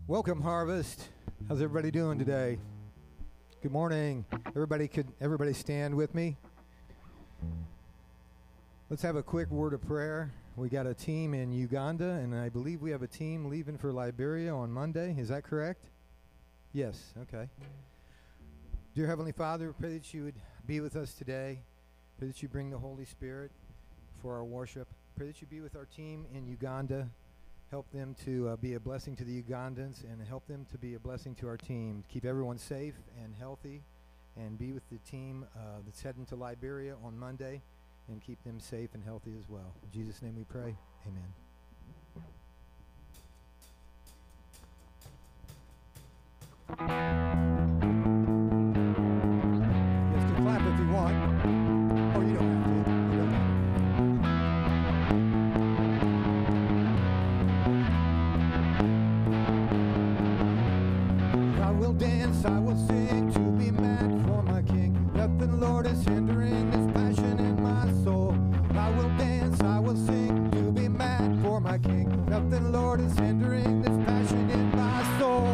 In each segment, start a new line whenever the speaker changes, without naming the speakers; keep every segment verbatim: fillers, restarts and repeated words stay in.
Welcome, Harvest. How's everybody doing today? Good morning. Everybody could everybody stand with me? Let's have a quick word of prayer. We got a team in Uganda, and I believe we have a team leaving for Liberia on Monday. Is that correct? Yes, okay. Dear Heavenly Father, pray that you would be with us today. Pray that you bring the Holy Spirit for our worship. Pray that you be with our team in Uganda. Help them to uh, be a blessing to the Ugandans and help them to be a blessing to our team. Keep everyone safe and healthy, and be with the team uh, that's heading to Liberia on Monday, and keep them safe and healthy as well. In Jesus' name we pray. Amen. You guys can clap if you want. Or you don't have to. You don't have to. I will dance, I will sing to be mad for my King. Nothing, Lord, is hindering this passion in my soul. I will dance, I will sing to be mad for my King. Nothing, Lord, is hindering this passion in my soul.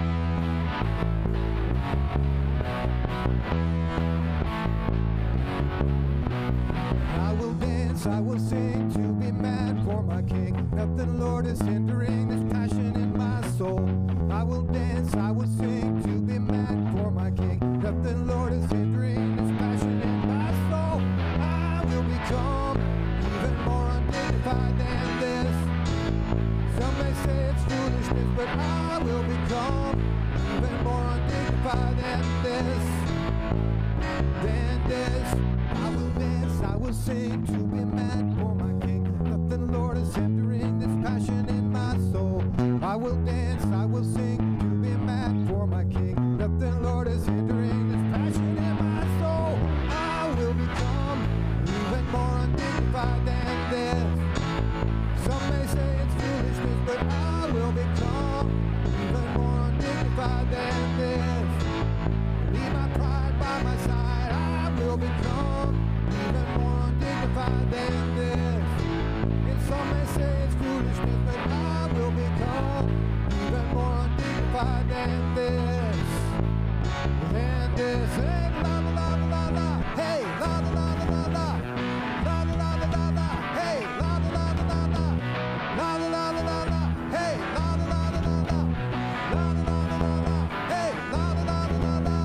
I will dance, I will sing to be mad for my King. Nothing, Lord, is hindering this passion in my soul. I will dance, I will sing to be mad for my King. Nothing, Lord, is hindering this passion in my soul. I will become even more undignified than this. Some may say it's foolishness, but I will become even more undignified than this. Than this. I will dance, I will sing to be mad for my King. Nothing, Lord, is hindering this passion in my soul. I will dance, I will sing to be mad for my King. Nothing, Lord, is hindering this passion in my soul. I will become even more undignified than this. Some may say it's foolishness, but I will become even more undignified than this. Leave my pride by my side. I will become even more undignified than this. And some may say it's foolishness, but I will become even more undignified than this. Than this. Hey, la la la la la. Hey, la la la la la. La la la la la. Hey, la la la la la. La la la la la. Hey, la la la la la. La la la la la. Hey, la la la la la.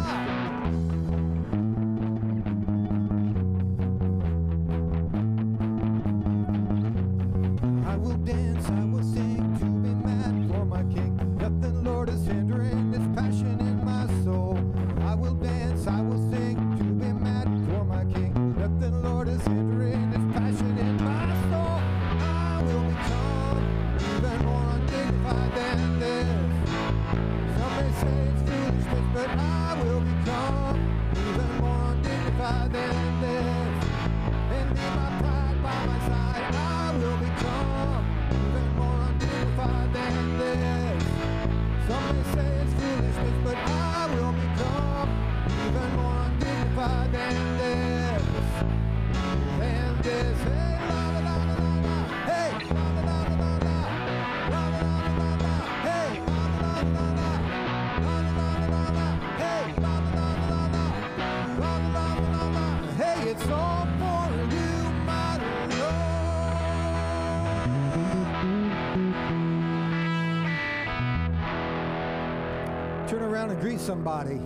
I will dance, I will sing to be mad for my King. Nothing, Lord, is hindering this passion in my soul. I will dance, I will sing to be mad for my King. Nothing, Lord, is hindering this passion in my soul. I will become even more undignified than this. Some may say it's foolishness, but I will become even more undignified than this. And leave my pride by my side. I will become even more undignified than this. Some may say it's foolishness, but I will become even more undignified than this. Than this. Hey, la la la la la la. Hey, la la la la la la. La la la la la la. Hey, la la la la la. La la la la la. Hey, la la la la la. La la la la la. Hey, it's all for you, my Lord. Turn around and greet somebody.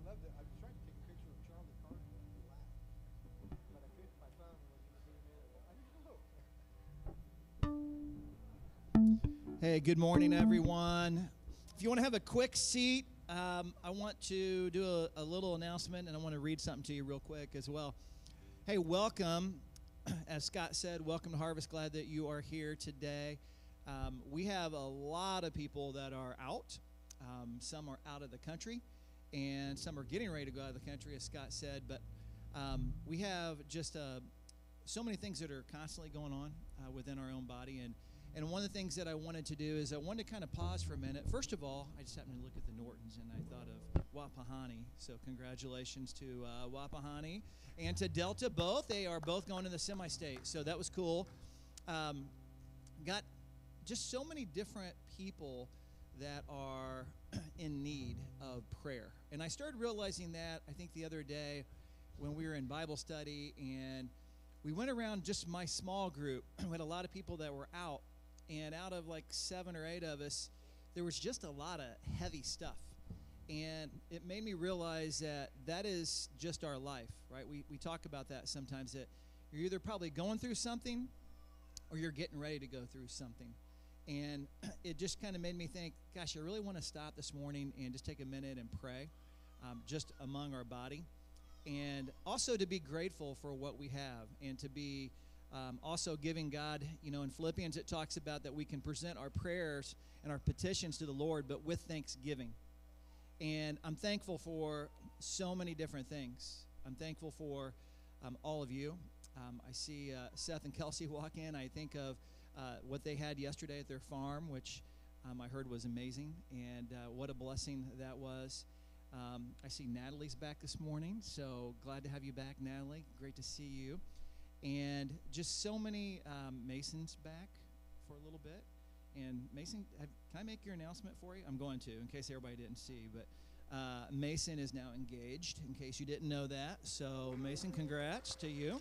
love that. I was trying to take a picture of Charlie Carter when he laughed, but I couldn't. My phone wasn't going to zoom in. I need to look.
Hey, good morning, everyone. If you want to have a quick seat, um, I want to do a, a little announcement, and I want to read something to you real quick as well. Hey, welcome. As Scott said, welcome to Harvest. Glad that you are here today. Um, we have a lot of people that are out. Um, some are out of the country, and some are getting ready to go out of the country, as Scott said. But um, we have just uh, so many things that are constantly going on uh, within our own body. And, and one of the things that I wanted to do is I wanted to kind of pause for a minute. First of all, I just happened to look at the Nortons, and I thought of Wapahani. So congratulations to uh, Wapahani and to Delta both. They are both going to the semi-state, so that was cool. Um, got just so many different people that are in need of prayer. And I started realizing that, I think, the other day when we were in Bible study, and we went around just my small group. We had a lot of people that were out, and out of like seven or eight of us, there was just a lot of heavy stuff. And it made me realize that that is just our life, right? We we talk about that sometimes, that you're either probably going through something or you're getting ready to go through something. And it just kind of made me think, gosh, I really want to stop this morning and just take a minute and pray um, just among our body. And also to be grateful for what we have, and to be um, also giving God, you know, in Philippians it talks about that we can present our prayers and our petitions to the Lord, but with thanksgiving. And I'm thankful for so many different things. I'm thankful for um, all of you. Um, I see uh, Seth and Kelsey walk in. I think of uh, what they had yesterday at their farm, which um, I heard was amazing, and uh, what a blessing that was. Um, I see Natalie's back this morning, so glad to have you back, Natalie. Great to see you. And just so many um, Masons back for a little bit. And Mason, have, can I make your announcement for you? I'm going to, in case everybody didn't see. But uh, Mason is now engaged, in case you didn't know that. So, Mason, congrats to you.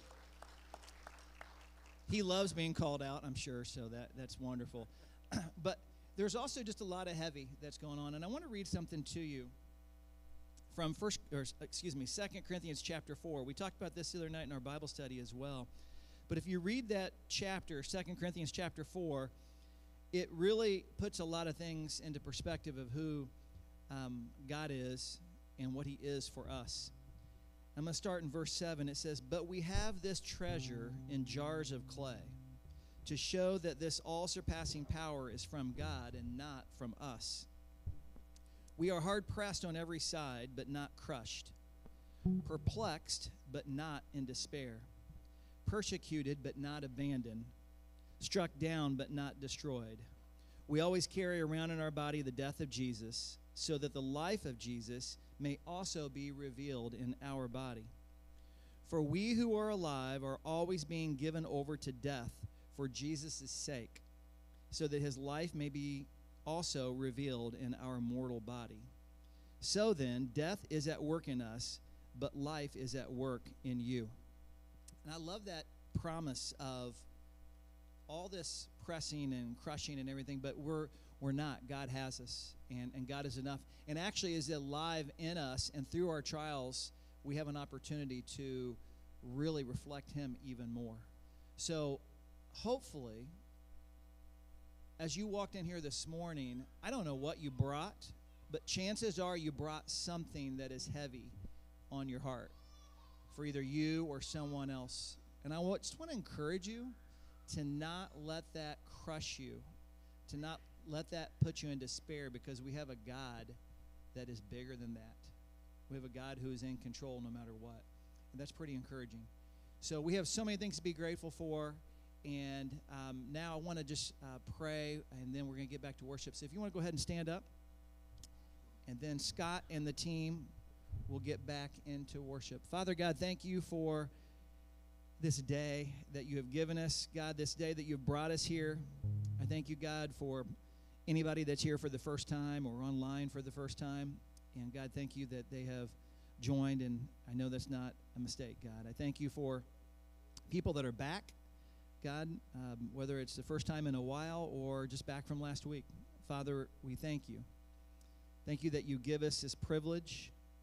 He loves being called out, I'm sure, so that, that's wonderful. But there's also just a lot of heavy that's going on. And I want to read something to you from first, or excuse me, Second Corinthians chapter four. We talked about this the other night in our Bible study as well. But if you read that chapter, Second Corinthians chapter four, it really puts a lot of things into perspective of who um, God is and what he is for us. I'm going to start in verse seven. It says, "But we have this treasure in jars of clay, to show that this all-surpassing power is from God and not from us. We are hard-pressed on every side, but not crushed, perplexed, but not in despair, persecuted, but not abandoned, struck down, but not destroyed. We always carry around in our body the death of Jesus, so that the life of Jesus may also be revealed in our body. For we who are alive are always being given over to death for Jesus' sake, so that his life may be also revealed in our mortal body. So then, death is at work in us, but life is at work in you." And I love that promise of all this pressing and crushing and everything, but we're we're not. God has us, and, and God is enough. And actually is alive in us, and through our trials, we have an opportunity to really reflect him even more. So hopefully, as you walked in here this morning, I don't know what you brought, but chances are you brought something that is heavy on your heart for either you or someone else. And I just want to encourage you to not let that crush you, to not let that put you in despair, because we have a God that is bigger than that. We have a God who is in control no matter what. And that's pretty encouraging. So we have so many things to be grateful for. And um, now I want to just uh, pray, and then we're going to get back to worship. So if you want to go ahead and stand up, and then Scott and the team will get back into worship. Father God, thank you for this day that you have given us. God, this day that you've brought us here. I thank you, God, for anybody that's here for the first time or online for the first time. And God, thank you that they have joined, and I know that's not a mistake, God. I thank you for people that are back, God, um, whether it's the first time in a while or just back from last week. Father, we thank you. Thank you that you give us this privilege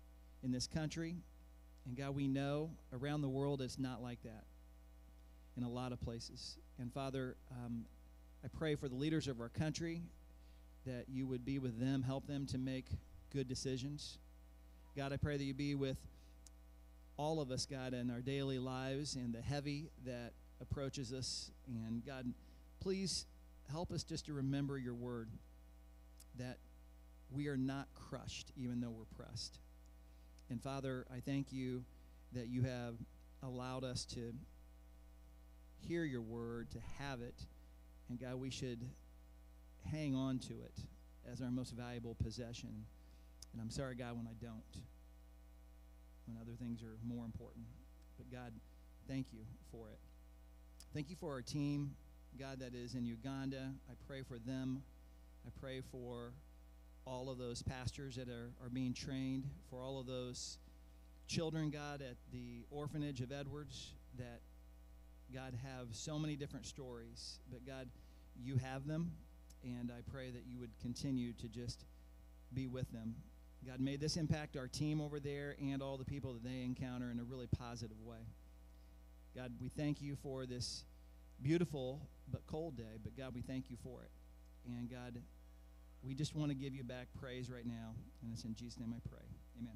in this country. And God, we know around the world it's not like that in a lot of places. And Father, um, I pray for the leaders of our country that you would be with them, help them to make good decisions. God, I pray that you be with all of us, God, in our daily lives and the heavy that approaches us. And God, please help us just to remember your word, that we are not crushed even though we're pressed. And Father, I thank you that you have allowed us to hear your word, to have it. And God, we should hang on to it as our most valuable possession. And I'm sorry, God, when I don't, when other things are more important. But God, thank you for it. Thank you for our team, God, that is in Uganda. I pray for them. I pray for all of those pastors that are, are being trained, for all of those children, God, at the orphanage of Edwards that, God, have so many different stories. But, God, you have them, and I pray that you would continue to just be with them. God, may this impact our team over there and all the people that they encounter in a really positive way. God, we thank you for this beautiful but cold day, but God, we thank you for it. And God, we just want to give you back praise right now, and it's in Jesus' name I pray. Amen.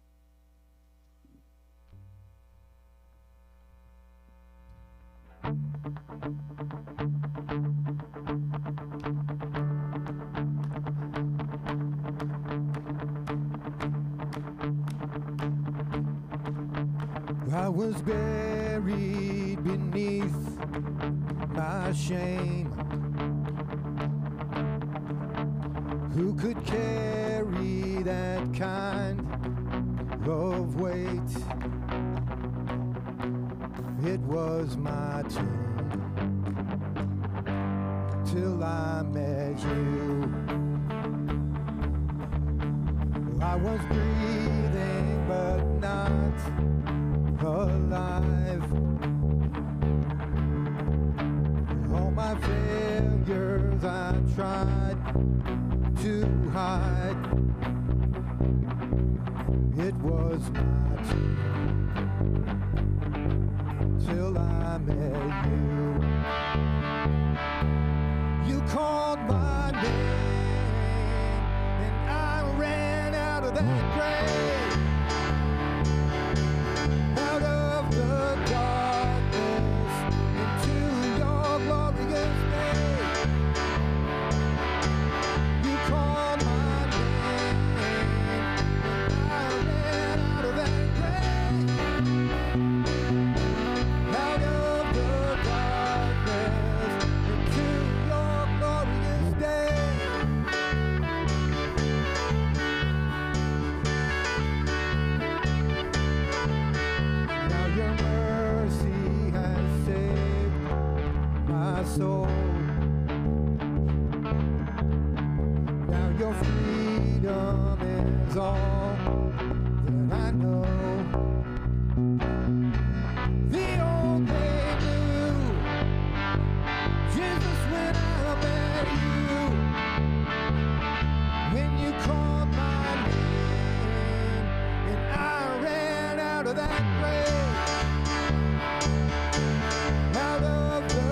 I was buried beneath my shame. Who could carry that kind of weight? It was my turn till I met you. I was breathing but not alive. All my failures I tried to hide. It was my turn till I met you. You called my name and I ran out of that grave. Soul. Now your freedom is all that I know. The old day knew Jesus when I met you. When you called my name and I ran out of that grave. Out of the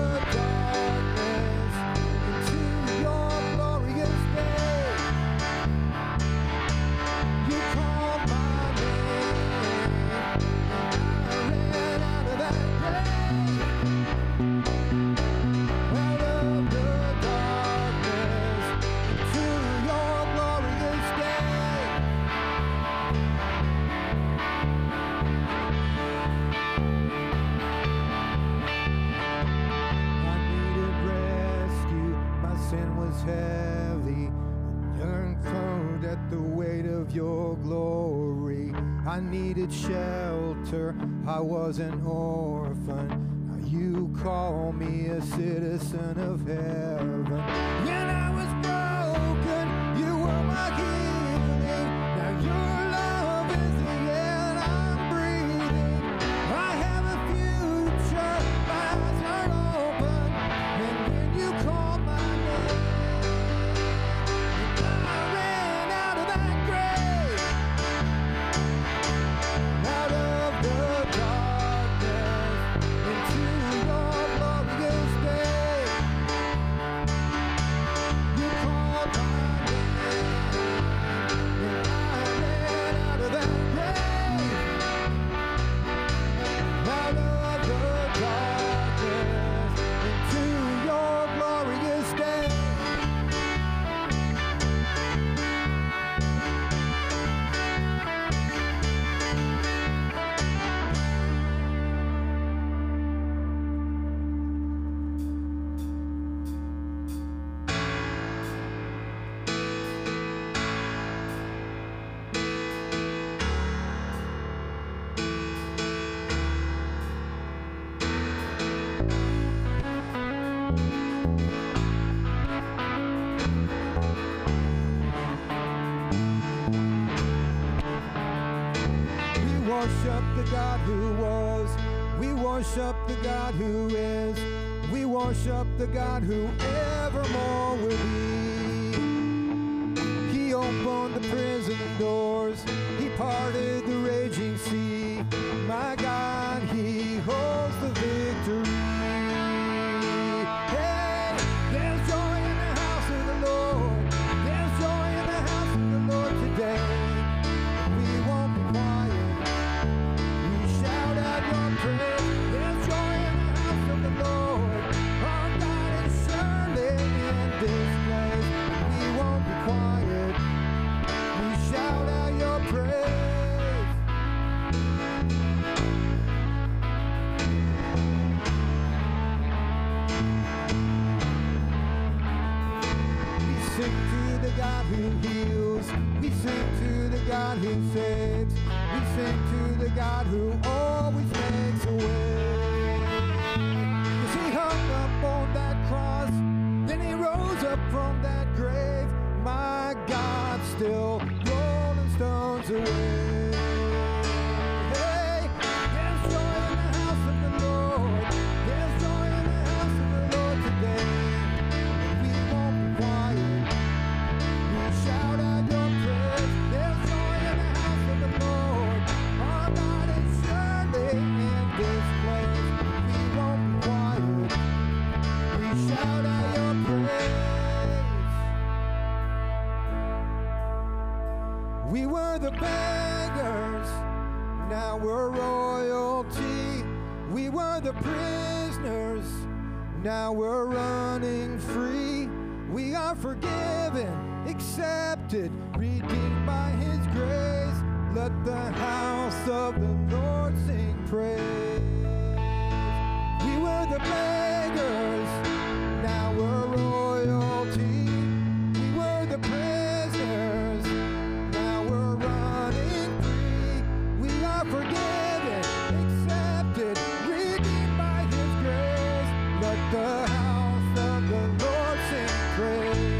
heavy, yearned cold at the weight of your glory. I needed shelter, I was an orphan. Now you call me a citizen of heaven. When I was broken, you were my healing. Now your love is the air I'm breathing. I have a future, my eyes are open. And when you called my name, I ran out of that grave. worship the God who was. We worship the God who is. We worship the God who evermore will be. He opened the prison doors. He parted the raging sea. My God, He holds the victory. Hey, there's joy in the house of the Lord. There's joy in the house of the Lord today. We won't be quiet. We shout out your praise. There's joy in the house of the Lord. Our God is surely in this place. We won't be quiet. We shout out your praise. We sing to the God who heals. We sing to the God who saves. We sing to the God who always makes a way. 'Cause He hung up on that cross, then He rose up from that grave. My God, still rolling stones away. Hey, there's joy in the house of the Lord. There's joy in the house of the Lord today. We won't be quiet. We shout out your praise. There's joy in the house of the Lord. Our God is surely in this place. We won't be quiet. We shout out your praise. We were the beggars, now we're royalty. We were the prisoners, now we're running free. We are forgiven, accepted, redeemed by His grace. Let the house of the Lord sing praise. We were the beggars, now we're royalty. We were the prisoners, now we're running free. We are forgiven, accepted, redeemed by His grace. Let the house of the Lord sing praise.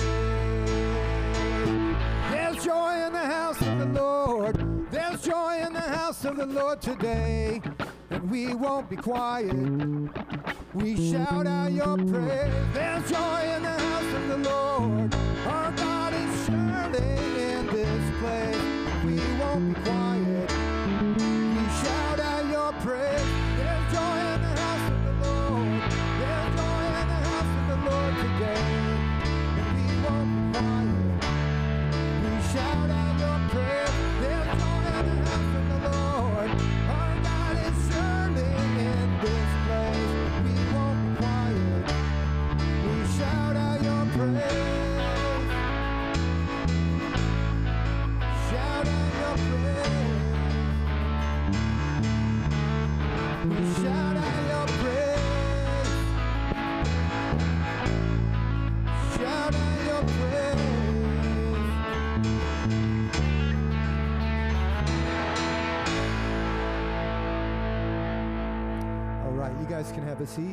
There's joy in the house of the Lord. There's joy in the house of the Lord today. And we won't be quiet. We shout out your praise. There's joy in the house of the Lord. Our God is surely in this place. We won't be quiet. We shout out your praise. There's joy in the house of the Lord. There's joy in the house of the Lord today. And we won't be quiet. We shout out your praise. There's joy in the house of the Lord. Our God is surely in this place. We won't be quiet. We shout out your praise. Shout out your praise. We shout out your praise. Shout out your praise. All right, you guys can have a seat.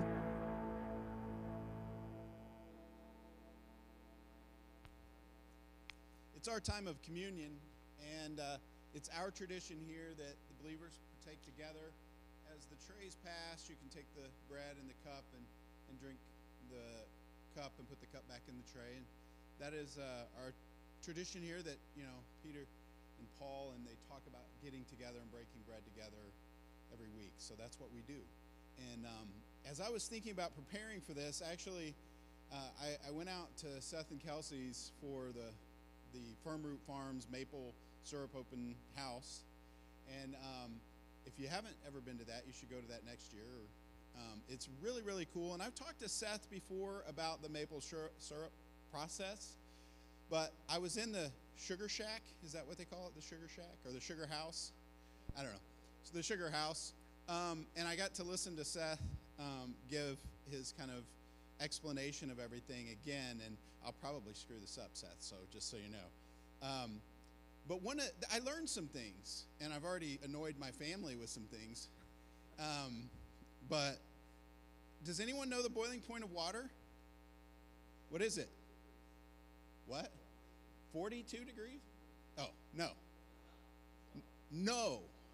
It's our time of communion, and uh, it's our tradition here that the believers partake together. As the trays pass, you can take the bread and the cup and, and drink the cup and put the cup back in the tray. And that is uh, our tradition here that, you know, Peter and Paul, and they talk about getting together and breaking bread together every week. So that's what we do. And um, as I was thinking about preparing for this, actually, uh, I, I went out to Seth and Kelsey's for the the Firm Root Farms Maple Syrup Open House. And um, if you haven't ever been to that, you should go to that next year. Um, it's really, really cool. And I've talked to Seth before about the maple syrup, syrup process. But I was in the Sugar Shack. Is that what they call it, the Sugar Shack? Or the Sugar House? I don't know. It's the Sugar House. Um, and I got to listen to Seth um, give his kind of explanation of everything again, and I'll probably screw this up, Seth, so just so you know. Um, but one of, I learned some things, and I've already annoyed my family with some things. Um, but does anyone know the boiling point of water? What is it? What? forty-two degrees? Oh, no. N- no.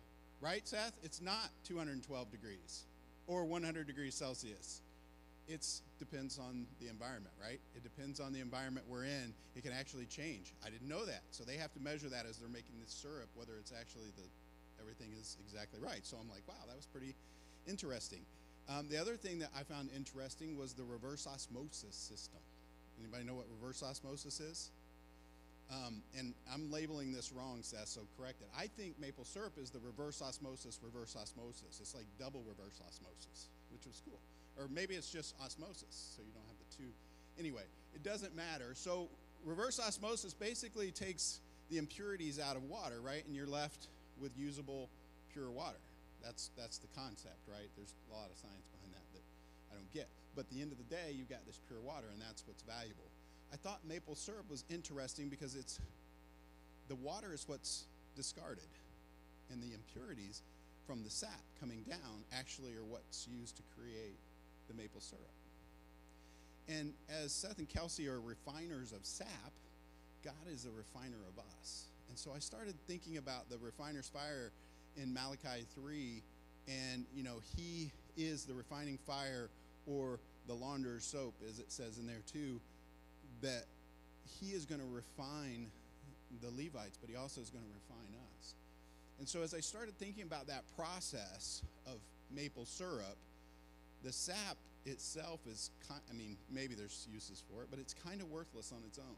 right, Seth? It's not two hundred twelve degrees or one hundred degrees Celsius. It depends on the environment, right? It depends on the environment we're in. It can actually change. I didn't know that. So they have to measure that as they're making this syrup, whether it's actually the, everything is exactly right. So I'm like, wow, that was pretty interesting. Um, the other thing that I found interesting was the reverse osmosis system. Anybody know what reverse osmosis is? Um, and I'm labeling this wrong, Seth, so correct it. I think maple syrup is the reverse osmosis, reverse osmosis. It's like double reverse osmosis, which was cool. Or maybe it's just osmosis, so you don't have the two. Anyway, it doesn't matter. So reverse osmosis basically takes the impurities out of water, right? And you're left with usable, pure water. That's that's the concept, right? There's a lot of science behind that that I don't get. But at the end of the day, you got this pure water, and that's what's valuable. I thought maple syrup was interesting because it's the water is what's discarded, and the impurities from the sap coming down actually are what's used to create the maple syrup. And as Seth and Kelsey are refiners of sap, God is a refiner of us. And so I started thinking about the refiner's fire in Malachi three, and you know, he is the refining fire, or the launderer's soap, as it says in there too, that he is going to refine the Levites, but he also is going to refine us. And so as I started thinking about that process of maple syrup, the sap itself is, I mean, maybe there's uses for it, but it's kind of worthless on its own.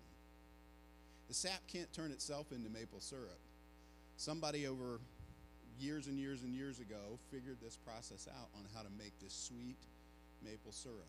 The sap can't turn itself into maple syrup. Somebody over years and years and years ago figured this process out on how to make this sweet maple syrup.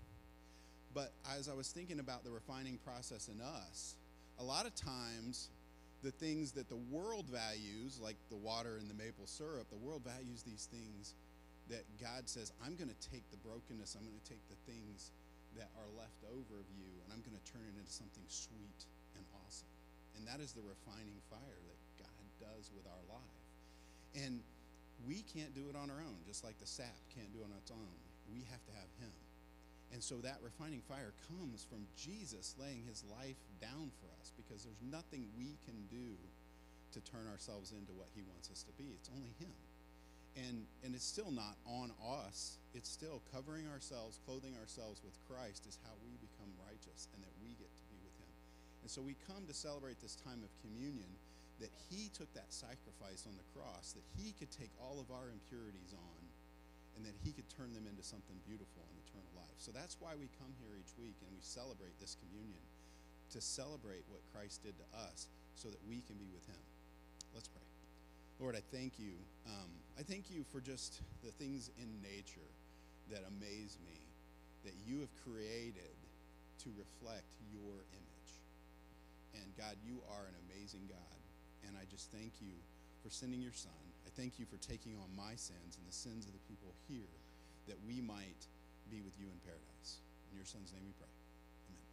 But as I was thinking about the refining process in us, a lot of times the things that the world values, like the water and the maple syrup, the world values these things that God says, I'm going to take the brokenness, I'm going to take the things that are left over of you, and I'm going to turn it into something sweet and awesome. And that is the refining fire that God does with our life. And we can't do it on our own, just like the sap can't do it on its own. We have to have him. And so that refining fire comes from Jesus laying his life down for us, because there's nothing we can do to turn ourselves into what he wants us to be. It's only him. And and it's still not on us. It's still covering ourselves, clothing ourselves with Christ is how we become righteous, and that we get to be with him. And so we come to celebrate this time of communion, that he took that sacrifice on the cross, that he could take all of our impurities on, and that he could turn them into something beautiful and eternal life. So that's why we come here each week and we celebrate this communion, to celebrate what Christ did to us so that we can be with him. Let's pray. Lord, I thank you. Um, I thank you for just the things in nature that amaze me, that you have created to reflect your image. And God, you are an amazing God. And I just thank you for sending your son. I thank you for taking on my sins and the sins of the people here, that we might be with you in paradise. In your son's name we pray. Amen.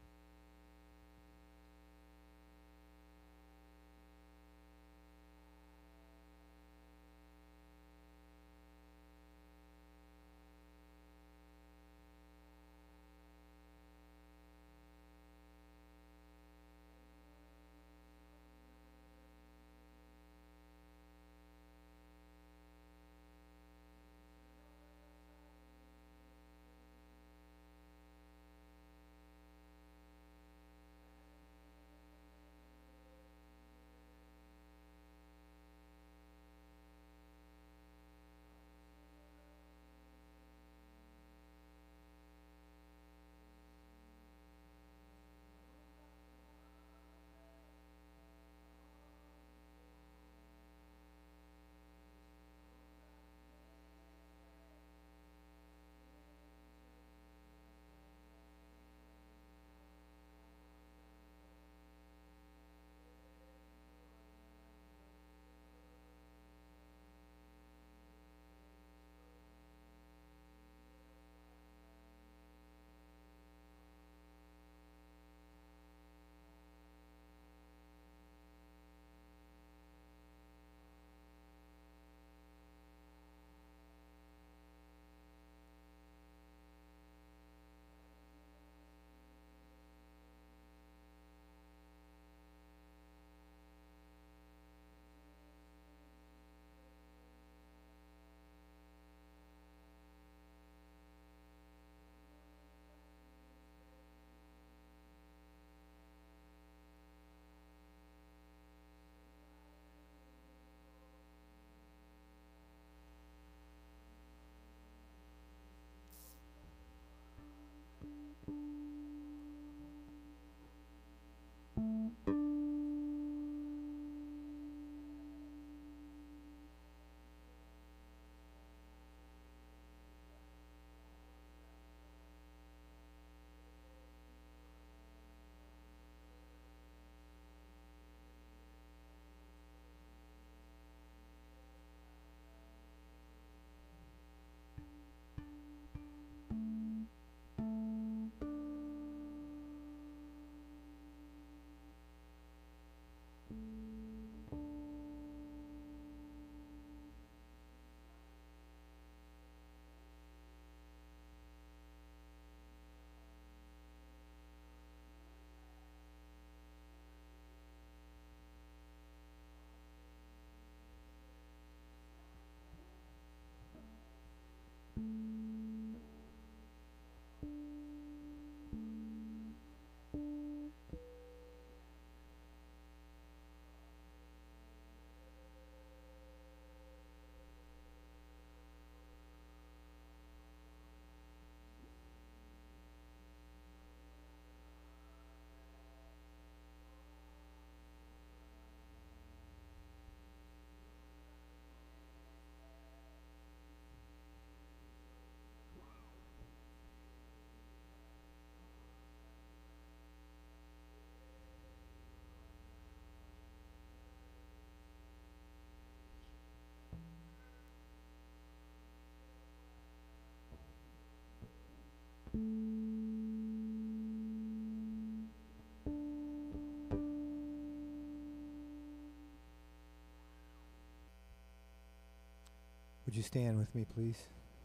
Would you stand with me, please?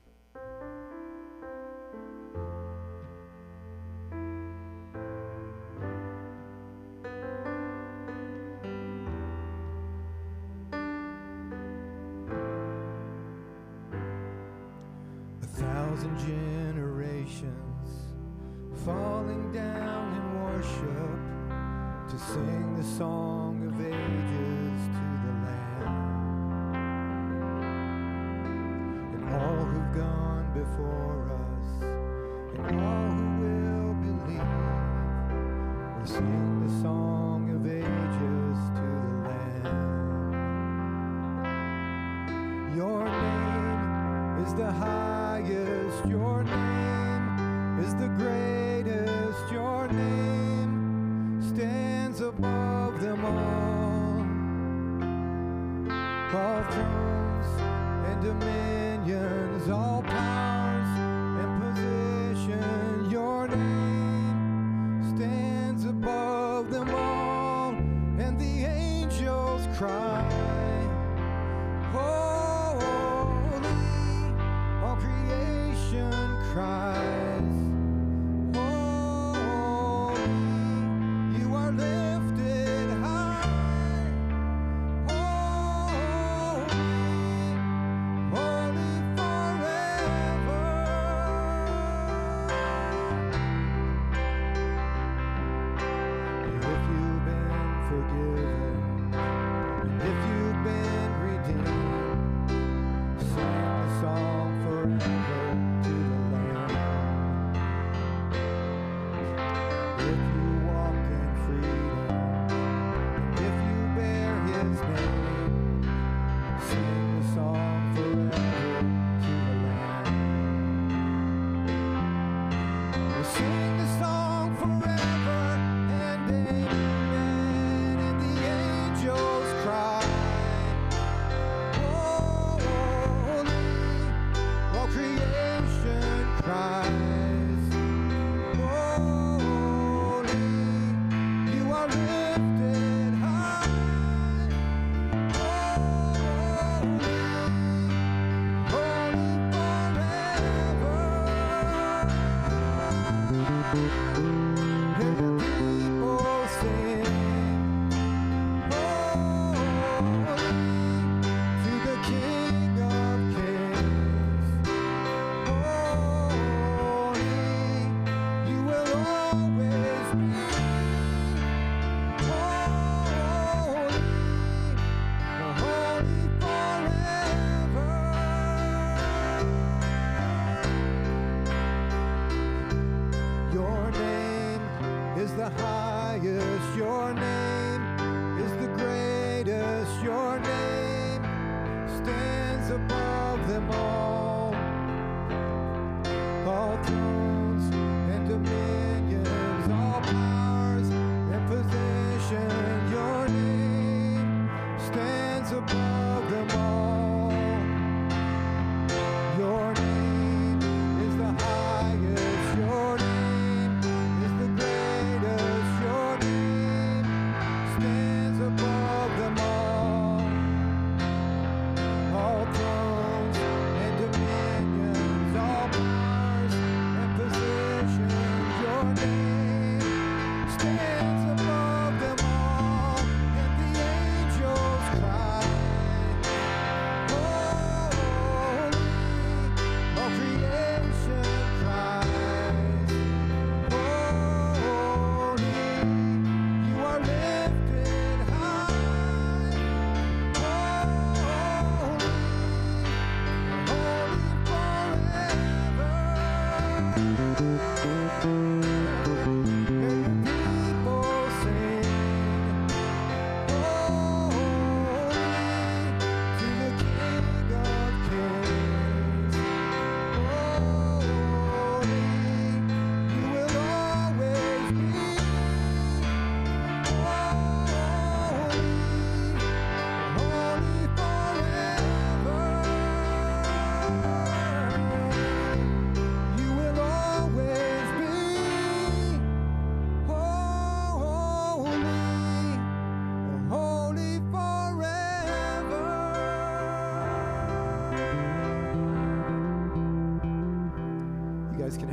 A thousand generations falling down in worship to sing the song of ages to the Lamb. And all who've gone before us and all who will believe will sing the song of ages to the Lamb. Your name is the highest, your name is the greatest, your name stands above them all. All thrones and dominions, all powers and position, your name stands above them all. And the angels cry, holy, all creation cries, holy, you are lifted high, holy, holy forever. And if you've been forgiven, and if you've been redeemed, sing the song forever to the Lamb. If you walk in freedom, and if you bear His name, sing the song forever to the Lamb. We'll sing the song forever and amen, and the angels cry, holy,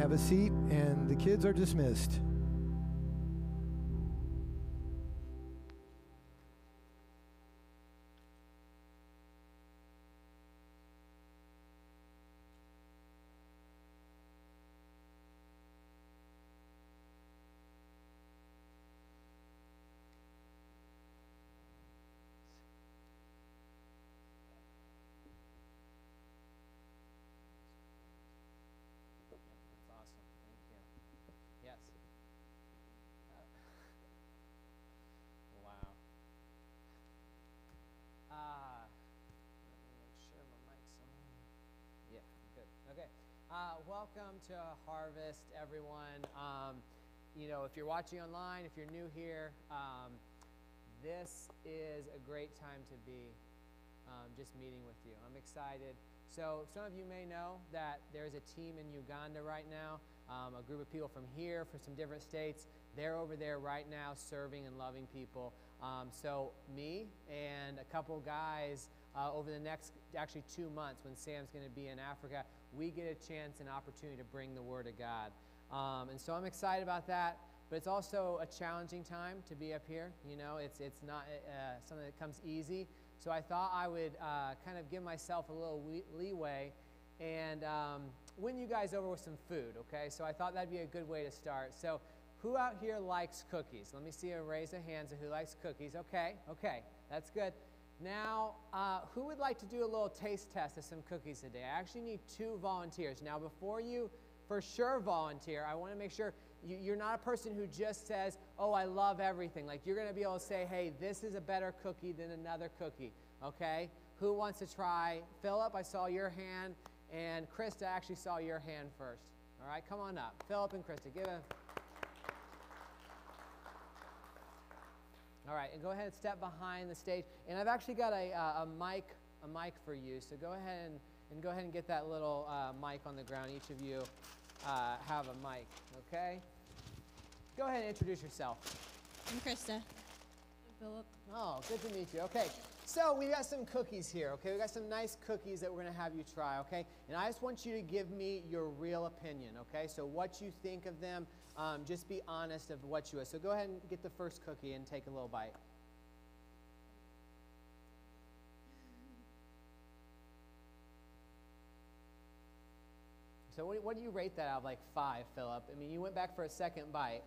have a seat, and the kids are dismissed.
Uh, welcome to Harvest, everyone. Um, you know, if you're watching online, if you're new here, um, this is a great time to be um, just meeting with you. I'm excited. So some of you may know that there's a team in Uganda right now, um, a group of people from here, from some different states. They're over there right now serving and loving people. Um, so me and a couple guys uh, over the next, actually two months when Sam's going to be in Africa, we get a chance and opportunity to bring the Word of God. Um, and so I'm excited about that, but it's also a challenging time to be up here. You know, it's, it's not uh, something that comes easy. So I thought I would uh, kind of give myself a little we- leeway and um, win you guys over with some food, okay? So I thought that'd be a good way to start. So who out here likes cookies? Let me see a raise of hands of who likes cookies. Okay, okay, that's good. Now, uh, who would like to do a little taste test of some cookies today? I actually need two volunteers. Now, before you for sure volunteer, I want to make sure you, you're not a person who just says, oh, I love everything. Like, you're going to be able to say, hey, this is a better cookie than another cookie, okay? Who wants to try? Philip, I saw your hand, and Krista, I actually saw your hand first. All right, come on up. Philip and Krista, give a... All right, and go ahead and step behind the stage. And I've actually got a, uh, a mic a mic for you, so go ahead and, and go ahead and get that little uh, mic on the ground. Each of you uh, have a mic, okay? Go ahead and introduce yourself.
I'm Krista. I'm Philip.
Oh, good to meet you. Okay, so we got some cookies here, okay? We got some nice cookies that we're going to have you try, okay? And I just want you to give me your real opinion, okay? So what you think of them. Um, just be honest of what you are. So go ahead and get the first cookie and take a little bite. So what, what do you rate that out of, like five, Philip? I mean, you went back for a second bite.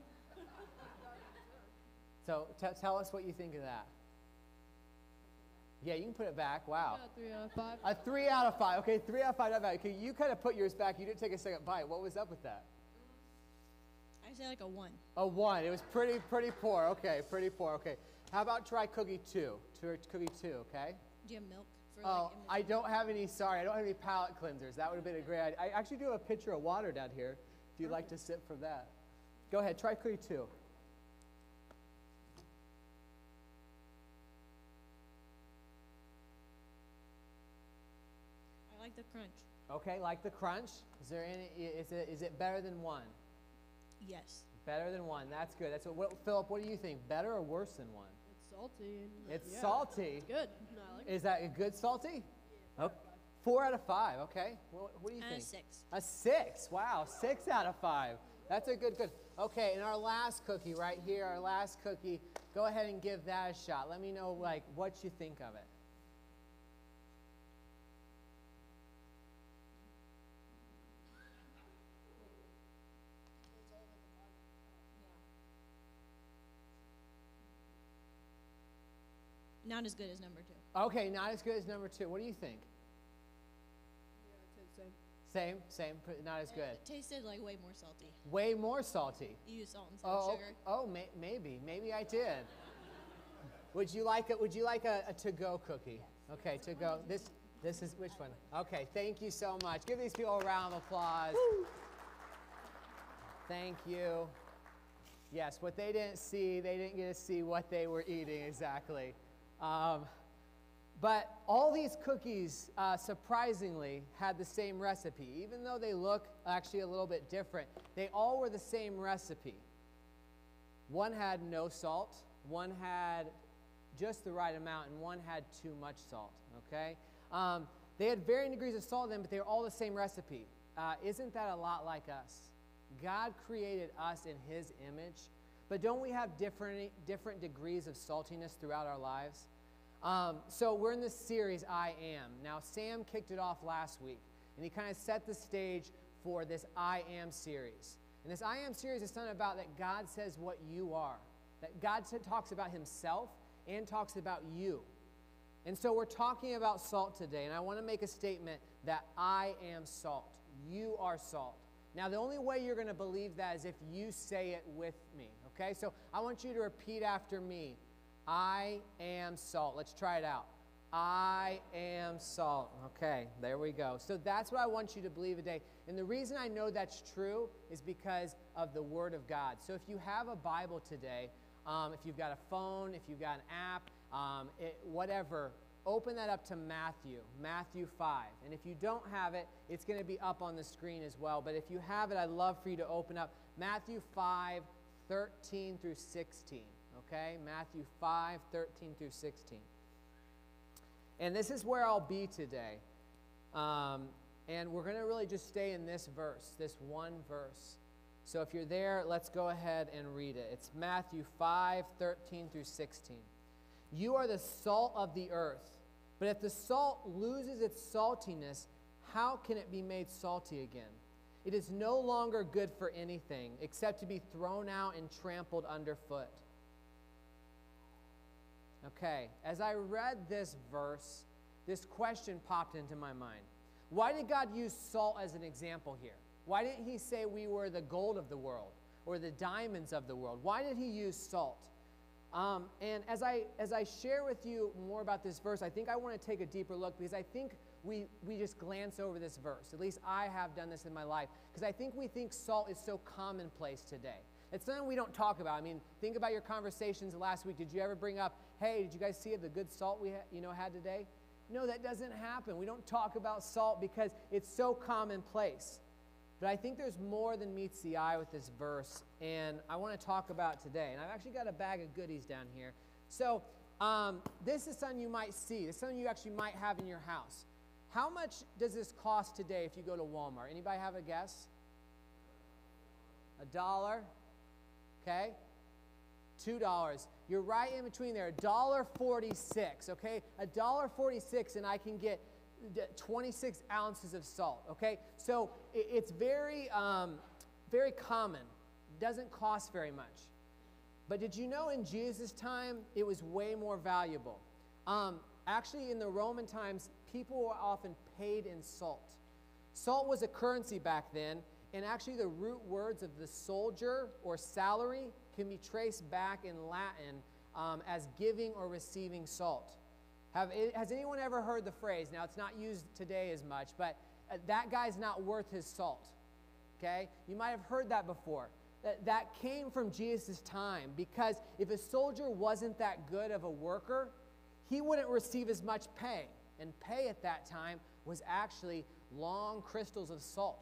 So t- tell us what you think of that. Yeah, you can put it back. Wow.
A three out of five.
A three out of five. Okay, three out of five. Not bad. Okay, you kind of put yours back. You didn't take a second bite. What was up with that?
I say like a one.
A one. It was pretty, pretty poor. Okay, pretty poor. Okay. How about try cookie two? Try cookie two, okay?
Do you have milk? For
Oh,
like, in
I don't have any, sorry, I don't have any palate cleansers. That would have been a great idea. I actually do have a pitcher of water down here if you'd like to sip from that. Go ahead, try cookie two.
I like the crunch.
Okay, like the crunch. Is there any, is it, is it better than one?
Yes.
Better than one, that's good. That's what, what Philip, what do you think? Better or worse than one?
It's salty. And
It's
yeah,
salty.
It's good. No, I like it.
Is that a good salty? Yeah, okay. Four out of five, okay. What, what do you
And
think?
a six.
A six, wow, six out of five. That's a good, good. Okay, and our last cookie right here, our last cookie, go ahead and give that a shot. Let me know, like, what you think of it.
Not as good as number two.
Okay, not as good as number two. What do you think?
Yeah, I'd say the same.
Same, same, pr- not as good.
It tasted like way more salty.
Way more salty.
You used salt instead
Oh,
of sugar.
oh, may, maybe, maybe I did. Would you like a, Would you like a, a to-go cookie? Okay, to-go. This, this is which one? Okay, thank you so much. Give these people a round of applause. Thank you. Yes, what they didn't see, they didn't get to see what they were eating exactly. Um, but all these cookies, uh, surprisingly, had the same recipe. Even though they look actually a little bit different, they all were the same recipe. One had no salt, one had just the right amount, and one had too much salt, okay? Um, they had varying degrees of salt in them, but they were all the same recipe. Uh, isn't that a lot like us? God created us in his image, but don't we have different, different degrees of saltiness throughout our lives? Um, so we're in this series, I Am. Now, Sam kicked it off last week, and he kind of set the stage for this I Am series. And this I Am series is something about that God says what you are, that God talks about himself and talks about you. And so we're talking about salt today, and I want to make a statement that I am salt. You are salt. Now, the only way you're going to believe that is if you say it with me, okay? So I want you to repeat after me. I am salt. Let's try it out. I am salt. Okay, there we go. So that's what I want you to believe today. And the reason I know that's true is because of the Word of God. So if you have a Bible today, um, if you've got a phone, if you've got an app, um, it, whatever, open that up to Matthew, Matthew five. And if you don't have it, it's going to be up on the screen as well. But if you have it, I'd love for you to open up Matthew five, thirteen through sixteen. Okay, Matthew five, thirteen through sixteen. And this is where I'll be today. Um, and we're going to really just stay in this verse, this one verse. So if you're there, let's go ahead and read it. It's Matthew five, thirteen through sixteen. You are the salt of the earth, but if the salt loses its saltiness, how can it be made salty again? It is no longer good for anything except to be thrown out and trampled underfoot. Okay, as I read this verse, this question popped into my mind. Why did God use salt as an example here? Why didn't he say we were the gold of the world or the diamonds of the world? Why did he use salt? Um, and as I as I share with you more about this verse, I think I want to take a deeper look because I think we, we just glance over this verse. At least I have done this in my life because I think we think salt is so commonplace today. It's something we don't talk about. I mean, think about your conversations last week. Did you ever bring up, hey, did you guys see the good salt we ha- you know had today? No, that doesn't happen. We don't talk about salt because it's so commonplace. But I think there's more than meets the eye with this verse, and I want to talk about today. And I've actually got a bag of goodies down here. So um, this is something you might see. This is something you actually might have in your house. How much does this cost today if you go to Walmart? Anybody have a guess? A dollar? Okay? Two dollars. You're right in between there. A dollar forty-six. Okay? A dollar forty-six, and I can get twenty-six ounces of salt. Okay? So it's very, um, very common. It doesn't cost very much. But did you know in Jesus' time it was way more valuable? Um, actually, in the Roman times, people were often paid in salt. Salt was a currency back then. And actually the root words of the soldier or salary can be traced back in Latin um, as giving or receiving salt. Have, has anyone ever heard the phrase? Now, it's not used today as much, but uh, that guy's not worth his salt. Okay? You might have heard that before. That, that came from Jesus' time because if a soldier wasn't that good of a worker, he wouldn't receive as much pay. And pay at that time was actually long crystals of salt.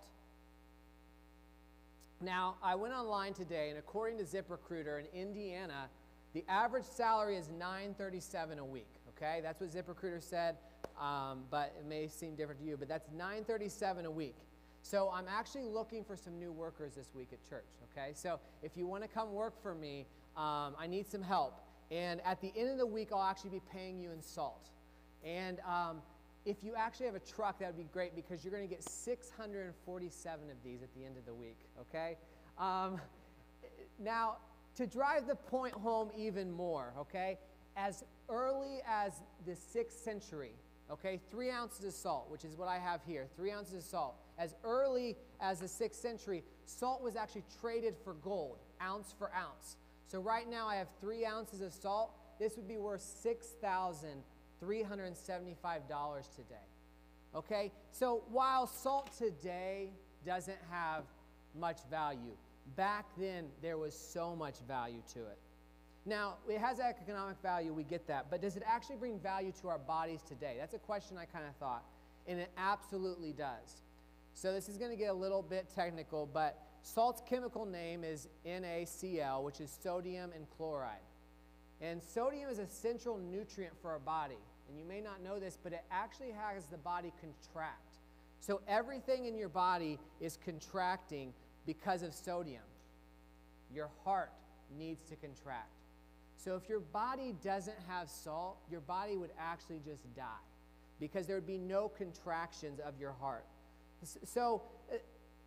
Now, I went online today, and according to ZipRecruiter in Indiana, the average salary is nine thirty-seven a week, okay? That's what ZipRecruiter said, um, but it may seem different to you, but that's nine thirty-seven a week. So I'm actually looking for some new workers this week at church, okay? So if you want to come work for me, um, I need some help. And at the end of the week, I'll actually be paying you in salt. And um, if you actually have a truck, that would be great because you're going to get six hundred forty-seven of these at the end of the week, okay? Um, now, to drive the point home even more, okay, as early as the sixth century, okay, three ounces of salt, which is what I have here, three ounces of salt. As early as the sixth century, salt was actually traded for gold, ounce for ounce. So right now I have three ounces of salt. This would be worth six thousand three hundred seventy-five dollars today. Okay? So while salt today doesn't have much value, back then there was so much value to it. Now, it has economic value, we get that, but does it actually bring value to our bodies today? That's a question I kind of thought, and it absolutely does. So this is going to get a little bit technical, but salt's chemical name is N A C L, which is sodium and chloride. And sodium is a central nutrient for our body. And you may not know this, but it actually has the body contract. So everything in your body is contracting because of sodium. Your heart needs to contract. So if your body doesn't have salt, your body would actually just die because there would be no contractions of your heart. So uh,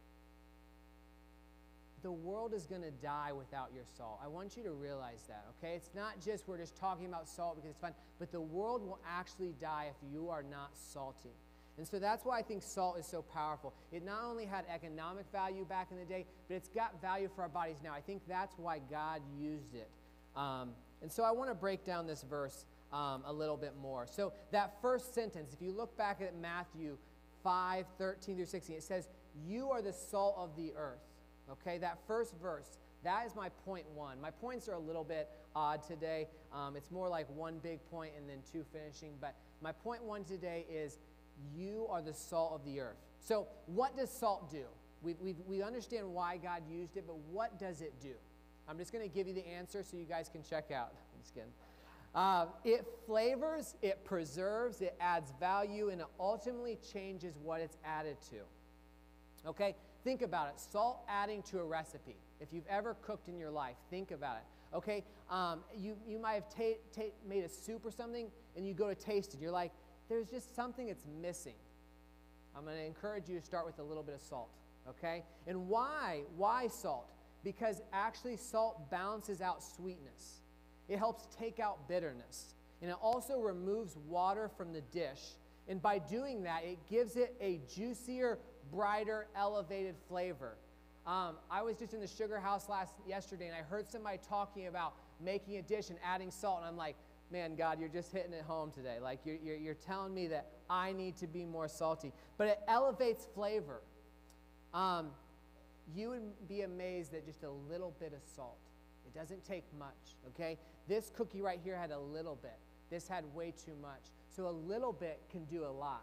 the world is going to die without your salt. I want you to realize that, okay? It's not just we're just talking about salt because it's fun, but the world will actually die if you are not salty. And so that's why I think salt is so powerful. It not only had economic value back in the day, but it's got value for our bodies now. I think that's why God used it. Um, and so I want to break down this verse um, a little bit more. So that first sentence, if you look back at Matthew five, thirteen through sixteen, it says, you are the salt of the earth. Okay, that first verse, that is my point one. My points are a little bit odd today. Um, it's more like one big point and then two finishing. But my point one today is, you are the salt of the earth. So what does salt do? We, we, we understand why God used it, but what does it do? I'm just going to give you the answer so you guys can check out. I'm just kidding. Uh, it flavors, it preserves, it adds value, and it ultimately changes what it's added to. Okay? Think about it. Salt adding to a recipe. If you've ever cooked in your life, think about it. Okay? Um, you, you might have ta- ta- made a soup or something, and you go to taste it. You're like, there's just something that's missing. I'm going to encourage you to start with a little bit of salt, okay? And why? Why salt? Because actually salt balances out sweetness. It helps take out bitterness. And it also removes water from the dish. And by doing that, it gives it a juicier, brighter, elevated flavor. Um, I was just in the sugar house last yesterday, and I heard somebody talking about making a dish and adding salt, and I'm like, man, God, you're just hitting it home today. Like, you're, you're, you're telling me that I need to be more salty. But it elevates flavor. Um, you would be amazed at just a little bit of salt. It doesn't take much, okay? This cookie right here had a little bit. This had way too much. So a little bit can do a lot.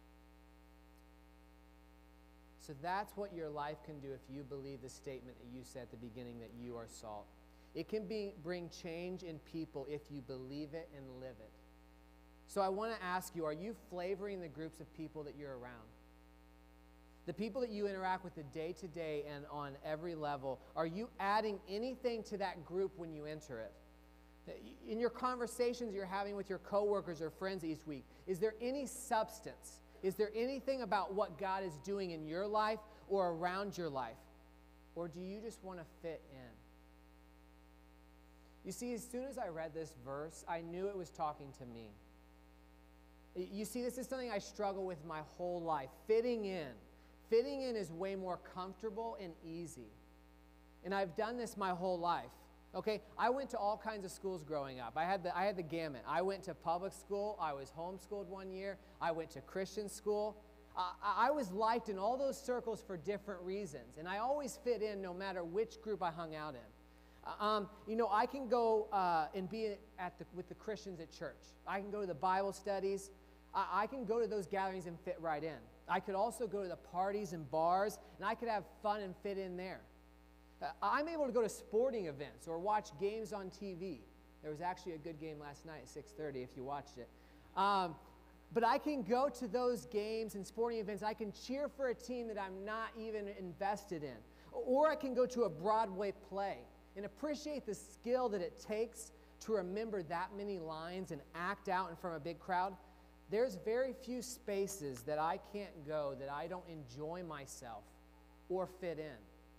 So that's what your life can do if you believe the statement that you said at the beginning, that you are salt. It can be, bring change in people if you believe it and live it. So I want to ask you, are you flavoring the groups of people that you're around? The people that you interact with the day-to-day and on every level, are you adding anything to that group when you enter it? In your conversations you're having with your coworkers or friends each week, is there any substance? Is there anything about what God is doing in your life or around your life? Or do you just want to fit in? You see, as soon as I read this verse, I knew it was talking to me. You see, this is something I struggle with my whole life. Fitting in. Fitting in is way more comfortable and easy. And I've done this my whole life. Okay, I went to all kinds of schools growing up. I had the, I had the gamut. I went to public school. I was homeschooled one year. I went to Christian school. Uh, I was liked in all those circles for different reasons. And I always fit in no matter which group I hung out in. Um, you know, I can go uh, and be at the, with the Christians at church. I can go to the Bible studies. I, I can go to those gatherings and fit right in. I could also go to the parties and bars, and I could have fun and fit in there. Uh, I'm able to go to sporting events or watch games on T V. There was actually a good game last night at six thirty if you watched it. Um, but I can go to those games and sporting events. I can cheer for a team that I'm not even invested in. Or I can go to a Broadway play and appreciate the skill that it takes to remember that many lines and act out in front of a big crowd. There's very few spaces that I can't go that I don't enjoy myself or fit in.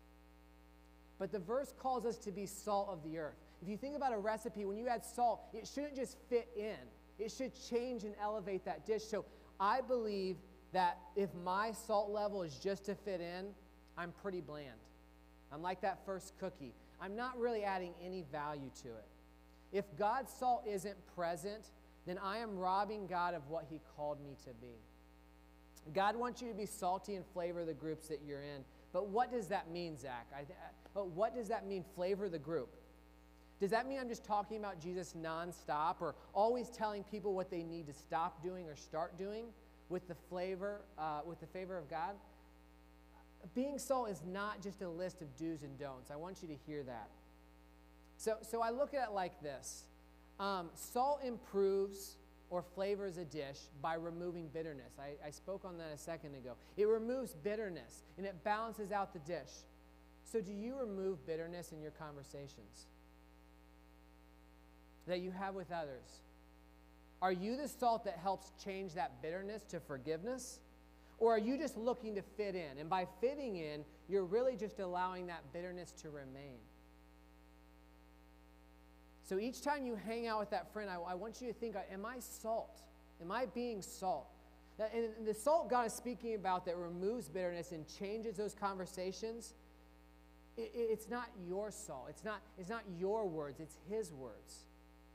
But the verse calls us to be salt of the earth. If you think about a recipe, when you add salt, it shouldn't just fit in. It should change and elevate that dish. So I believe that if my salt level is just to fit in, I'm pretty bland. I'm like that first cookie. I'm not really adding any value to it. If God's salt isn't present, then I am robbing God of what he called me to be. God wants you to be salty and flavor the groups that you're in. But what does that mean, Zach? I, but what does that mean, flavor the group? Does that mean I'm just talking about Jesus nonstop or always telling people what they need to stop doing or start doing with the flavor, uh, with the favor of God? Being salt is not just a list of do's and don'ts. I want you to hear that. So, so I look at it like this. Um, salt improves or flavors a dish by removing bitterness. I, I spoke on that a second ago. It removes bitterness, and it balances out the dish. So do you remove bitterness in your conversations that you have with others? Are you the salt that helps change that bitterness to forgiveness? Or are you just looking to fit in? And by fitting in, you're really just allowing that bitterness to remain. So each time you hang out with that friend, I, I want you to think, am I salt? Am I being salt? That, and the salt God is speaking about that removes bitterness and changes those conversations, it, it, it's not your salt. It's not, it's not your words. It's His words.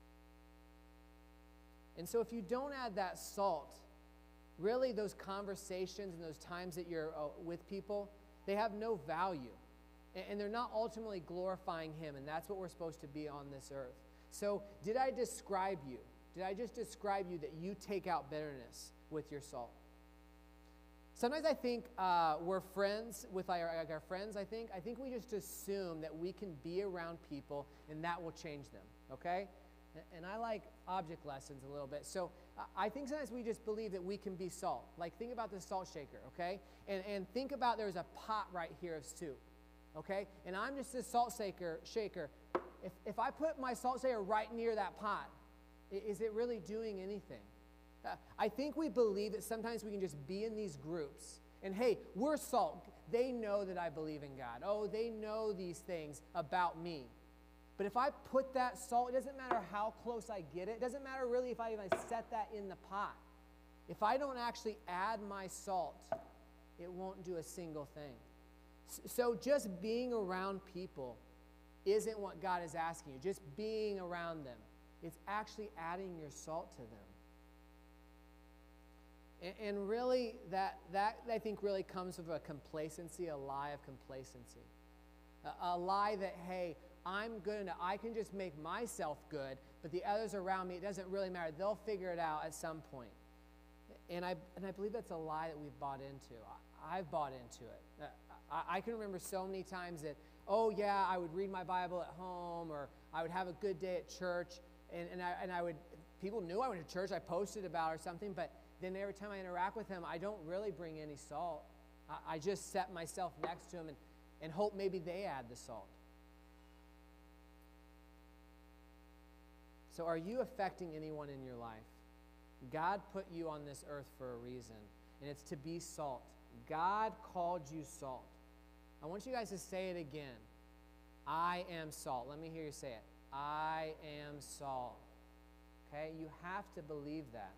And so if you don't add that salt, really those conversations and those times that you're uh, with people, they have no value. And, and they're not ultimately glorifying Him, and that's what we're supposed to be on this earth. So did I describe you? Did I just describe you that you take out bitterness with your salt? Sometimes I think uh, we're friends with our, like our friends, I think. I think we just assume that we can be around people and that will change them, okay? And I like object lessons a little bit. So I think sometimes we just believe that we can be salt. Like think about the salt shaker, okay? And, and think about there's a pot right here of soup, okay? And I'm just a salt shaker. shaker. If, if I put my salt shaker right near that pot, is it really doing anything? Uh, I think we believe that sometimes we can just be in these groups and, hey, we're salt. They know that I believe in God. Oh, they know these things about me. But if I put that salt, it doesn't matter how close I get it. It doesn't matter really if I even set that in the pot. If I don't actually add my salt, it won't do a single thing. So just being around people isn't what God is asking you. Just being around them. It's actually adding your salt to them. And, and really, that, that, I think, really comes with a complacency, a lie of complacency. A, a lie that, hey, I'm good enough. I can just make myself good, but the others around me, it doesn't really matter. They'll figure it out at some point. And I, and I believe that's a lie that we've bought into. I, I've bought into it. I, I can remember so many times that, oh, yeah, I would read my Bible at home, or I would have a good day at church, and, and, I, and I would, people knew I went to church, I posted about it or something, but then every time I interact with them, I don't really bring any salt. I, I just set myself next to them and, and hope maybe they add the salt. So are you affecting anyone in your life? God put you on this earth for a reason, and it's to be salt. God called you salt. I want you guys to say it again. I am salt. Let me hear you say it. I am salt. Okay? You have to believe that.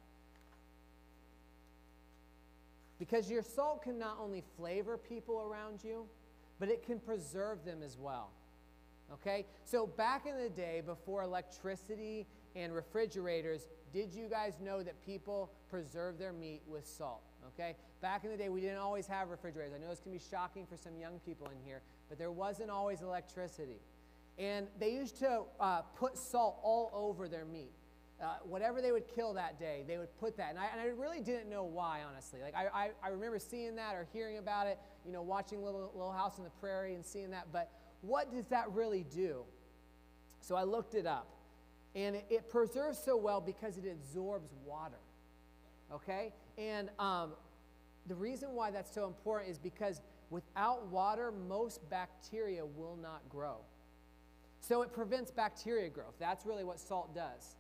Because your salt can not only flavor people around you, but it can preserve them as well. Okay? So back in the day, before electricity and refrigerators, did you guys know that people preserve their meat with salt? Okay? Back in the day, we didn't always have refrigerators. I know this can be shocking for some young people in here, but there wasn't always electricity. And they used to uh, put salt all over their meat. Uh, whatever they would kill that day, they would put that. And I, and I really didn't know why, honestly. Like I, I, I remember seeing that or hearing about it, you know, watching Little, Little House on the Prairie and seeing that. But what does that really do? So I looked it up. And it, it preserves so well because it absorbs water. Okay? And um, the reason why that's so important is because without water, most bacteria will not grow. So it prevents bacteria growth. That's really what salt does.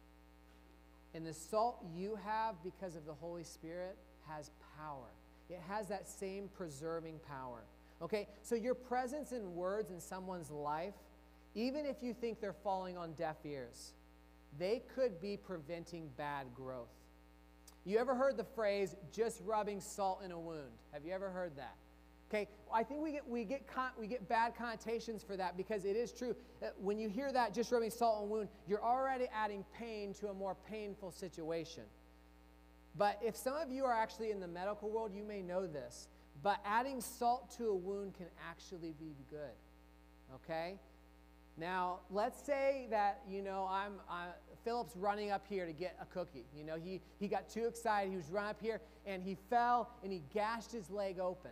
And the salt you have because of the Holy Spirit has power. It has that same preserving power. Okay? So your presence and words in someone's life, even if you think they're falling on deaf ears, they could be preventing bad growth. You ever heard the phrase, just rubbing salt in a wound? Have you ever heard that? Okay, I think we get, we get, con- we get bad connotations for that because it is true. When you hear that, just rubbing salt in a wound, you're already adding pain to a more painful situation. But if some of you are actually in the medical world, you may know this. But adding salt to a wound can actually be good. Okay? Now, let's say that, you know, I'm, uh, Philip's running up here to get a cookie. You know, he, he got too excited. He was running up here, and he fell, and he gashed his leg open.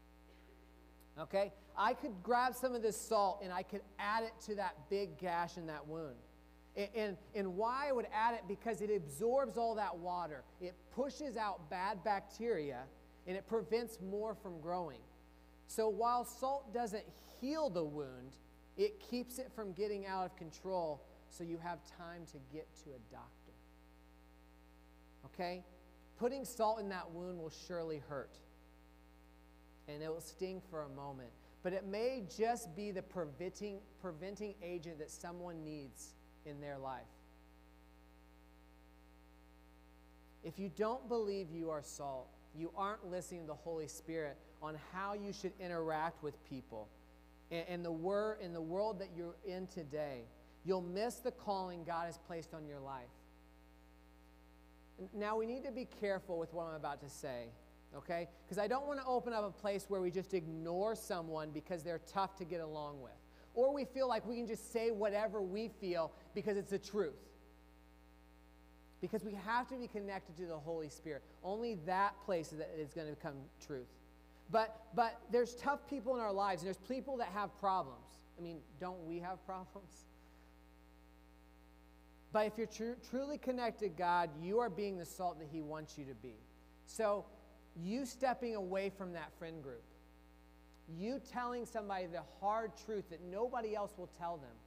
Okay? I could grab some of this salt, and I could add it to that big gash in that wound. And, and, and why I would add it? Because it absorbs all that water. It pushes out bad bacteria, and it prevents more from growing. So while salt doesn't heal the wound, it keeps it from getting out of control so you have time to get to a doctor. Okay? Putting salt in that wound will surely hurt. And it will sting for a moment. But it may just be the preventing, preventing agent that someone needs in their life. If you don't believe you are salt, you aren't listening to the Holy Spirit on how you should interact with people. And, and the wor- in the world that you're in today, you'll miss the calling God has placed on your life. Now, we need to be careful with what I'm about to say, okay? Because I don't want to open up a place where we just ignore someone because they're tough to get along with. Or we feel like we can just say whatever we feel because it's the truth. Because we have to be connected to the Holy Spirit. Only that place is, that is going to become truth. But, but there's tough people in our lives, and there's people that have problems. I mean, don't we have problems? But if you're tr- truly connected to God, you are being the salt that He wants you to be. So you stepping away from that friend group, you telling somebody the hard truth that nobody else will tell them,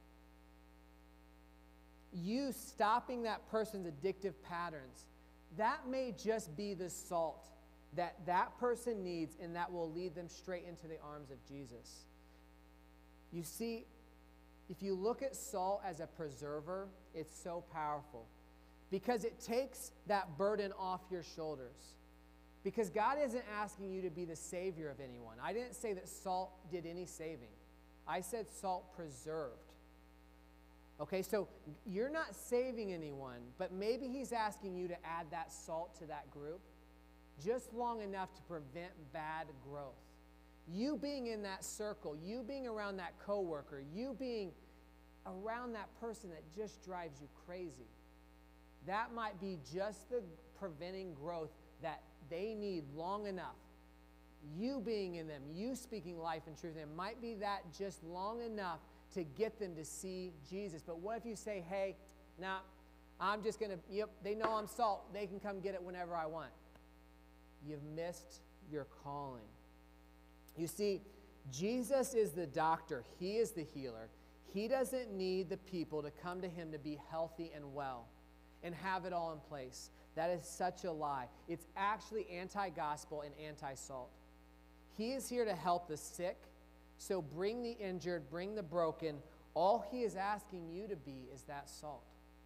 you stopping that person's addictive patterns, that may just be the salt that that person needs, and that will lead them straight into the arms of Jesus. You see, if you look at salt as a preserver, it's so powerful because it takes that burden off your shoulders. Because God isn't asking you to be the savior of anyone. I didn't say that salt did any saving. I said salt preserved. Okay, so you're not saving anyone, but maybe He's asking you to add that salt to that group just long enough to prevent bad growth. You being in that circle, you being around that coworker, you being around that person that just drives you crazy, that might be just the preventing growth that they need long enough. You being in them, you speaking life and truth, it might be that just long enough to get them to see Jesus. But what if you say, hey, nah, I'm just going to, yep, they know I'm salt. They can come get it whenever I want. You've missed your calling. You see, Jesus is the doctor. He is the healer. He doesn't need the people to come to Him to be healthy and well and have it all in place. That is such a lie. It's actually anti-gospel and anti-salt. He is here to help the sick. So bring the injured, bring the broken. All He is asking you to be is that salt.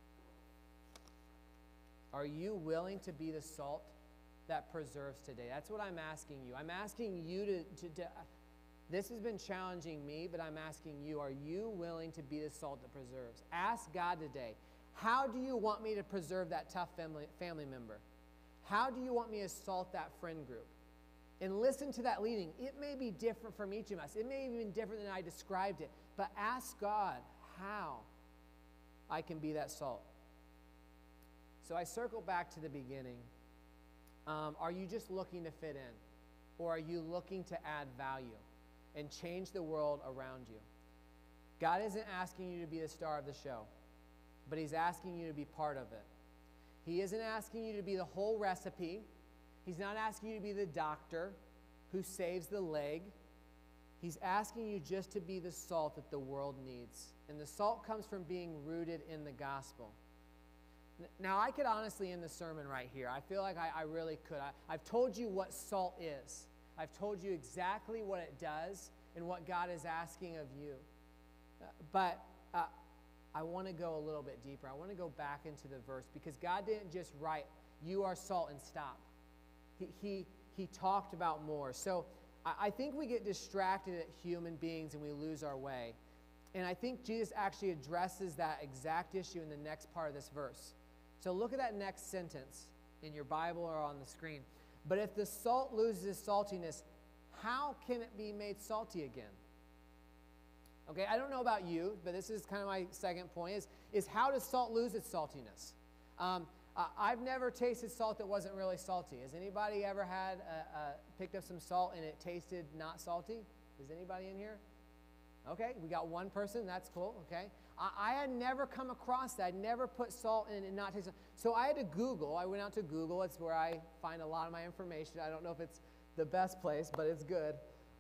Are you willing to be the salt that preserves today? That's what I'm asking you. I'm asking you to, to, to this has been challenging me, but I'm asking you, are you willing to be the salt that preserves? Ask God today, how do you want me to preserve that tough family, family member? How do you want me to salt that friend group? And listen to that leading. It may be different from each of us. It may even be different than I described it. But ask God how I can be that salt. So I circle back to the beginning. Um, are you just looking to fit in? Or are you looking to add value and change the world around you? God isn't asking you to be the star of the show, but He's asking you to be part of it. He isn't asking you to be the whole recipe. He's not asking you to be the doctor who saves the leg. He's asking you just to be the salt that the world needs. And the salt comes from being rooted in the gospel. Now, I could honestly end the sermon right here. I feel like I, I really could. I, I've told you what salt is. I've told you exactly what it does and what God is asking of you. Uh, but uh, I want to go a little bit deeper. I want to go back into the verse because God didn't just write, you are salt and stop. He, he, he talked about more. So I, I think we get distracted at human beings and we lose our way. And I think Jesus actually addresses that exact issue in the next part of this verse. So look at that next sentence in your Bible or on the screen. But if the salt loses its saltiness, how can it be made salty again? Okay, I don't know about you, but this is kind of my second point, is, is how does salt lose its saltiness? Um, uh, I've never tasted salt that wasn't really salty. Has anybody ever had a, a, picked up some salt and it tasted not salty? Is anybody in here? Okay, we got one person. That's cool, okay? I, I had never come across that. I'd never put salt in and not taste it. So I had to Google. I went out to Google. It's where I find a lot of my information. I don't know if it's the best place, but it's good.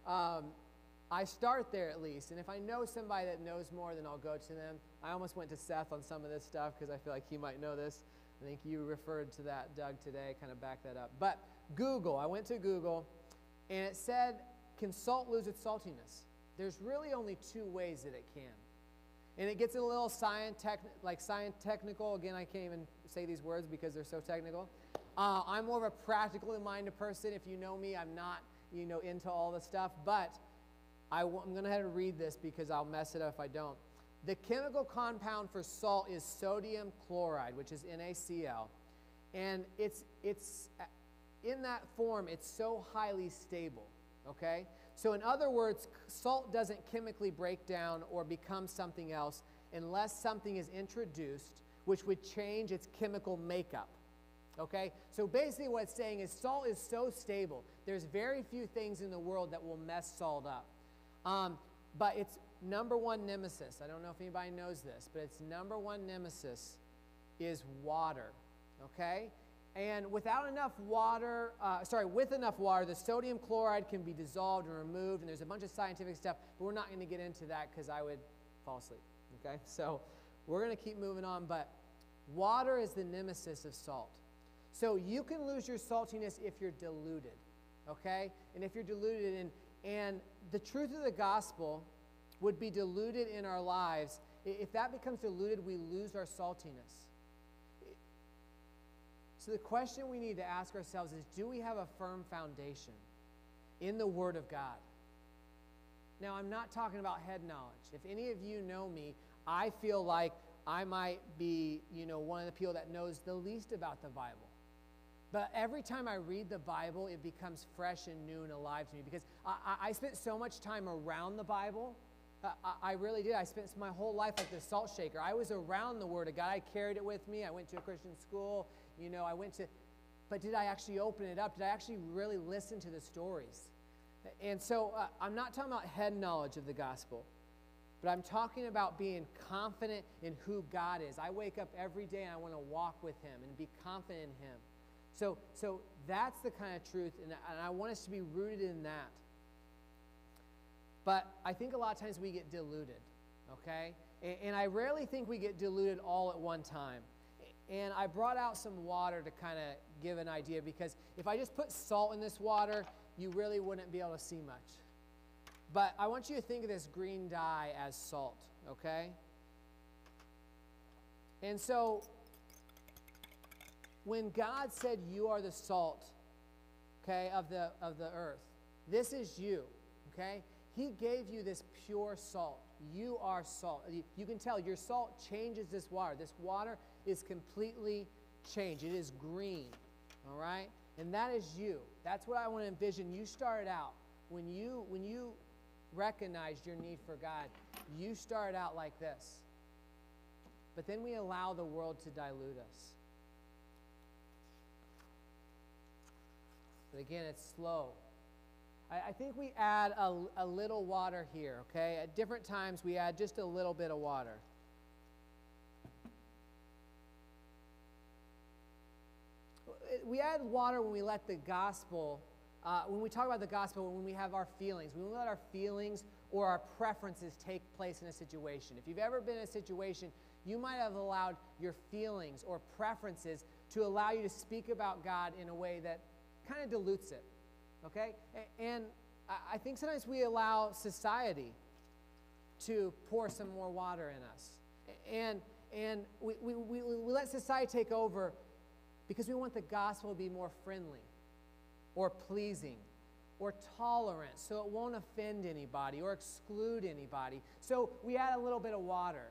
um, I start there at least. And if I know somebody that knows more, then I'll go to them. I almost went to Seth on some of this stuff because I feel like he might know this. I think you referred to that, Doug, today, kind of back that up. But Google, I went to Google, and it said, can salt lose its saltiness? There's really only two ways that it can. And it gets a little science like science technical. Again, I can't even say these words because they're so technical. Uh, I'm more of a practically minded person. If you know me, I'm not, you know, into all the stuff. But I w- I'm going to have to read this because I'll mess it up if I don't. The chemical compound for salt is sodium chloride, which is N A C L. And it's, it's in that form, it's so highly stable, okay? So in other words, salt doesn't chemically break down or become something else unless something is introduced which would change its chemical makeup, okay? So basically what it's saying is salt is so stable. There's very few things in the world that will mess salt up. Um, but it's number one nemesis. I don't know if anybody knows this, but its number one nemesis is water, okay? And without enough water, uh, sorry, with enough water, the sodium chloride can be dissolved and removed, and there's a bunch of scientific stuff, but we're not going to get into that because I would fall asleep, okay? So we're going to keep moving on, but water is the nemesis of salt. So you can lose your saltiness if you're diluted, okay? And if you're diluted, and, and the truth of the gospel would be diluted in our lives. If that becomes diluted, we lose our saltiness. So the question we need to ask ourselves is, do we have a firm foundation in the Word of God? Now, I'm not talking about head knowledge. If any of you know me, I feel like I might be, you know, one of the people that knows the least about the Bible. But every time I read the Bible, it becomes fresh and new and alive to me because I, I, I spent so much time around the Bible. Uh, I, I really did. I spent my whole life like the salt shaker. I was around the Word of God. I carried it with me. I went to a Christian school. You know, I went to, but did I actually open it up? Did I actually really listen to the stories? And so uh, I'm not talking about head knowledge of the gospel, but I'm talking about being confident in who God is. I wake up every day and I want to walk with Him and be confident in Him. So, so that's the kind of truth, and, and I want us to be rooted in that. But I think a lot of times we get diluted, okay? And, and I rarely think we get diluted all at one time. And I brought out some water to kind of give an idea, because if I just put salt in this water, you really wouldn't be able to see much. But I want you to think of this green dye as salt, okay? And so when God said you are the salt, okay, of the, of the earth, this is you, okay? He gave you this pure salt. You are salt. You, you can tell your salt changes this water. This water is completely changed. It is green, all right? And that is you. That's what I want to envision. You started out, when you, when you recognized your need for God, you started out like this. But then we allow the world to dilute us. But again, it's slow. I, I think we add a, a little water here, okay? At different times, we add just a little bit of water. We add water when we let the gospel, uh, when we talk about the gospel, when we have our feelings, when we let our feelings or our preferences take place in a situation. If you've ever been in a situation, you might have allowed your feelings or preferences to allow you to speak about God in a way that kind of dilutes it, okay? And I think sometimes we allow society to pour some more water in us. And, and we, we, we, we let society take over because we want the gospel to be more friendly or pleasing or tolerant so it won't offend anybody or exclude anybody. So we add a little bit of water.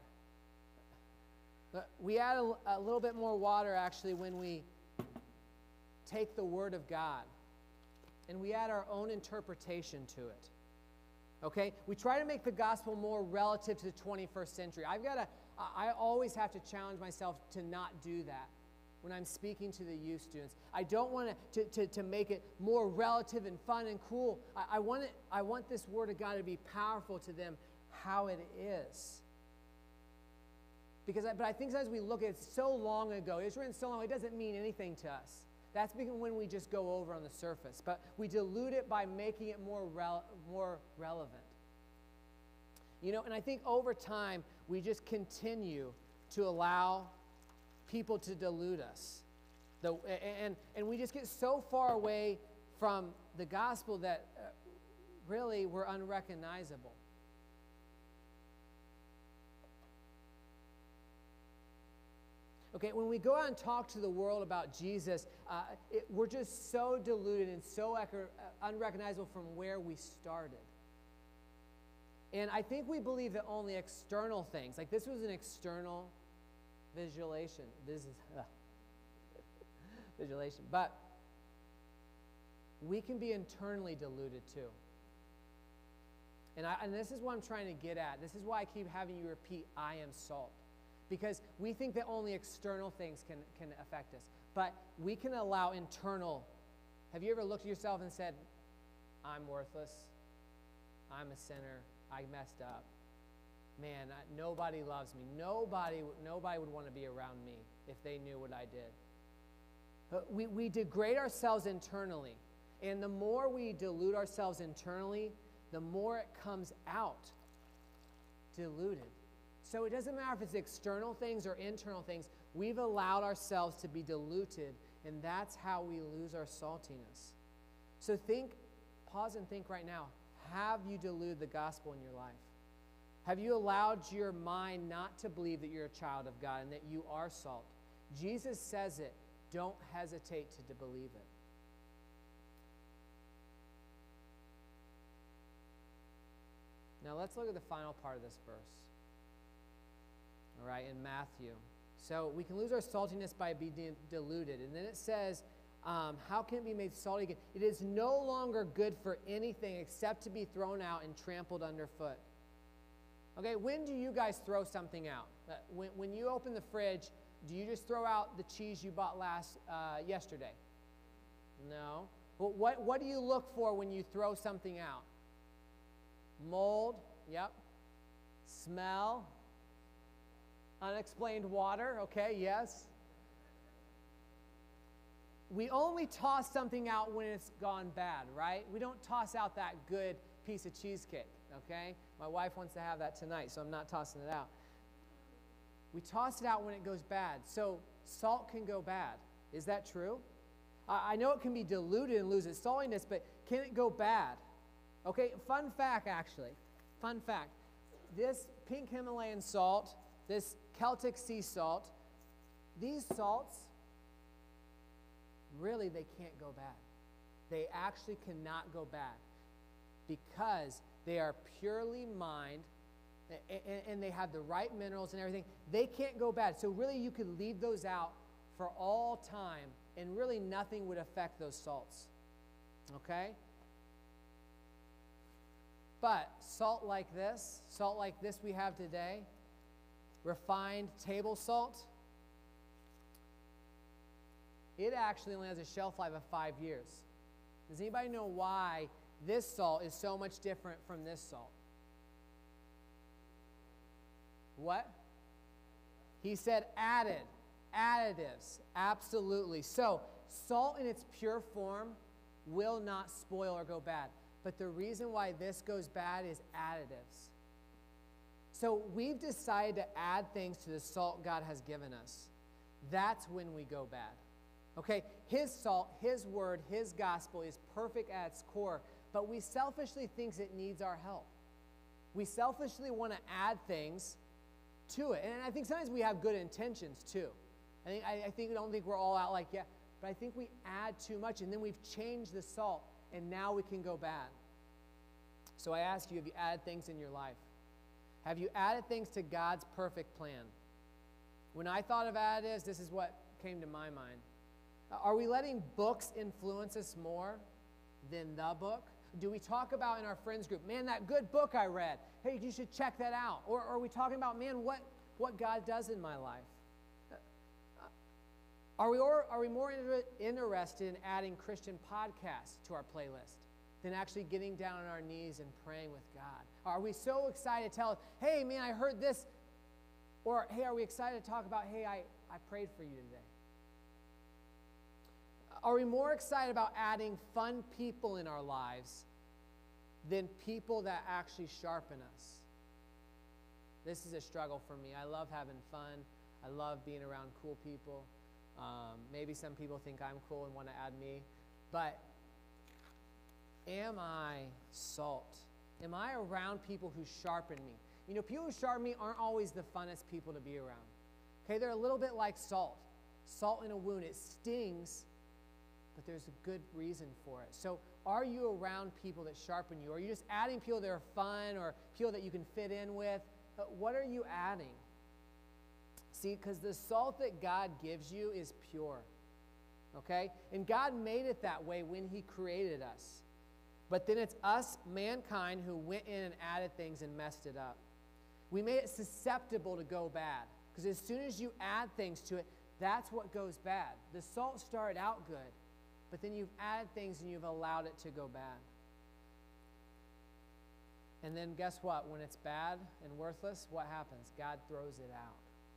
We add a, a little bit more water actually when we take the Word of God and we add our own interpretation to it. Okay? We try to make the gospel more relative to the twenty-first century. I've got to, I always have to challenge myself to not do that when I'm speaking to the youth students. I don't want to, to, to make it more relative and fun and cool. I, I, want it, I want this Word of God to be powerful to them how it is. Because I, but I think as we look at it so long ago, it's written so long, it doesn't mean anything to us. That's because when we just go over on the surface. But we dilute it by making it more rel- more relevant. You know, and I think over time, we just continue to allow people to dilute us. The, and, and we just get so far away from the gospel that uh, really we're unrecognizable. Okay, when we go out and talk to the world about Jesus, uh, it, we're just so diluted and so eco- uh, unrecognizable from where we started. And I think we believe that only external things, like this was an external visualization, this is uh, visualization, but we can be internally diluted too. And, I, and this is what I'm trying to get at. This is why I keep having you repeat, I am salt. Because we think that only external things can, can affect us. But we can allow internal. Have you ever looked at yourself and said, I'm worthless, I'm a sinner, I messed up. Man, I, nobody loves me. Nobody, nobody would want to be around me if they knew what I did. But we, we degrade ourselves internally. And the more we dilute ourselves internally, the more it comes out diluted. So it doesn't matter if it's external things or internal things. We've allowed ourselves to be diluted, and that's how we lose our saltiness. So think, pause and think right now. Have you diluted the gospel in your life? Have you allowed your mind not to believe that you're a child of God and that you are salt? Jesus says it. Don't hesitate to, to believe it. Now let's look at the final part of this verse. All right, in Matthew. So we can lose our saltiness by being diluted. And then it says, um, how can it be made salty again? It is no longer good for anything except to be thrown out and trampled underfoot. Okay, when do you guys throw something out? Uh, when, when you open the fridge, do you just throw out the cheese you bought last uh, yesterday? No. Well, what, what do you look for when you throw something out? Mold, yep. Smell. Unexplained water, okay, yes. We only toss something out when it's gone bad, right? We don't toss out that good piece of cheesecake, okay? My wife wants to have that tonight, so I'm not tossing it out. We toss it out when it goes bad. So salt can go bad. Is that true? I, I know it can be diluted and lose its saltiness, but can it go bad? Okay, fun fact actually. Fun fact. This pink Himalayan salt, this Celtic sea salt, these salts, really they can't go bad. They actually cannot go bad because they are purely mined and, and they have the right minerals and everything. They can't go bad. So really you could leave those out for all time and really nothing would affect those salts. Okay? But salt like this, salt like this we have today, refined table salt, it actually only has a shelf life of five years. Does anybody know why this salt is so much different from this salt? What? He said added, additives, absolutely. So salt in its pure form will not spoil or go bad. But the reason why this goes bad is additives. So we've decided to add things to the salt God has given us. That's when we go bad. Okay, his salt, his word, his gospel is perfect at its core, but we selfishly think it needs our help. We selfishly want to add things to it. And I think sometimes we have good intentions too. I think I, I think I don't think we're all out like, yeah, but I think we add too much and then we've changed the salt and now we can go bad. So I ask you, have you added things in your life? Have you added things to God's perfect plan? When I thought of additives, this is what came to my mind. Are we letting books influence us more than the book? Do we talk about in our friends group, man, that good book I read, hey, you should check that out? Or, or are we talking about, man, what, what God does in my life? Are we, or, are we more inter- interested in adding Christian podcasts to our playlist than actually getting down on our knees and praying with God? Are we so excited to tell, hey, man, I heard this? Or, hey, are we excited to talk about, hey, I, I prayed for you today? Are we more excited about adding fun people in our lives than people that actually sharpen us? This is a struggle for me. I love having fun. I love being around cool people. Um, maybe some people think I'm cool and want to add me. But am I salt? Am I around people who sharpen me? You know, people who sharpen me aren't always the funnest people to be around. Okay, they're a little bit like salt. Salt in a wound, it stings, but there's a good reason for it. So are you around people that sharpen you? Are you just adding people that are fun or people that you can fit in with? Uh, what are you adding? See, because the salt that God gives you is pure. Okay? And God made it that way when he created us. But then it's us, mankind, who went in and added things and messed it up. We made it susceptible to go bad. Because as soon as you add things to it, that's what goes bad. The salt started out good, but then you've added things and you've allowed it to go bad. And then guess what? When it's bad and worthless, what happens? God throws it out.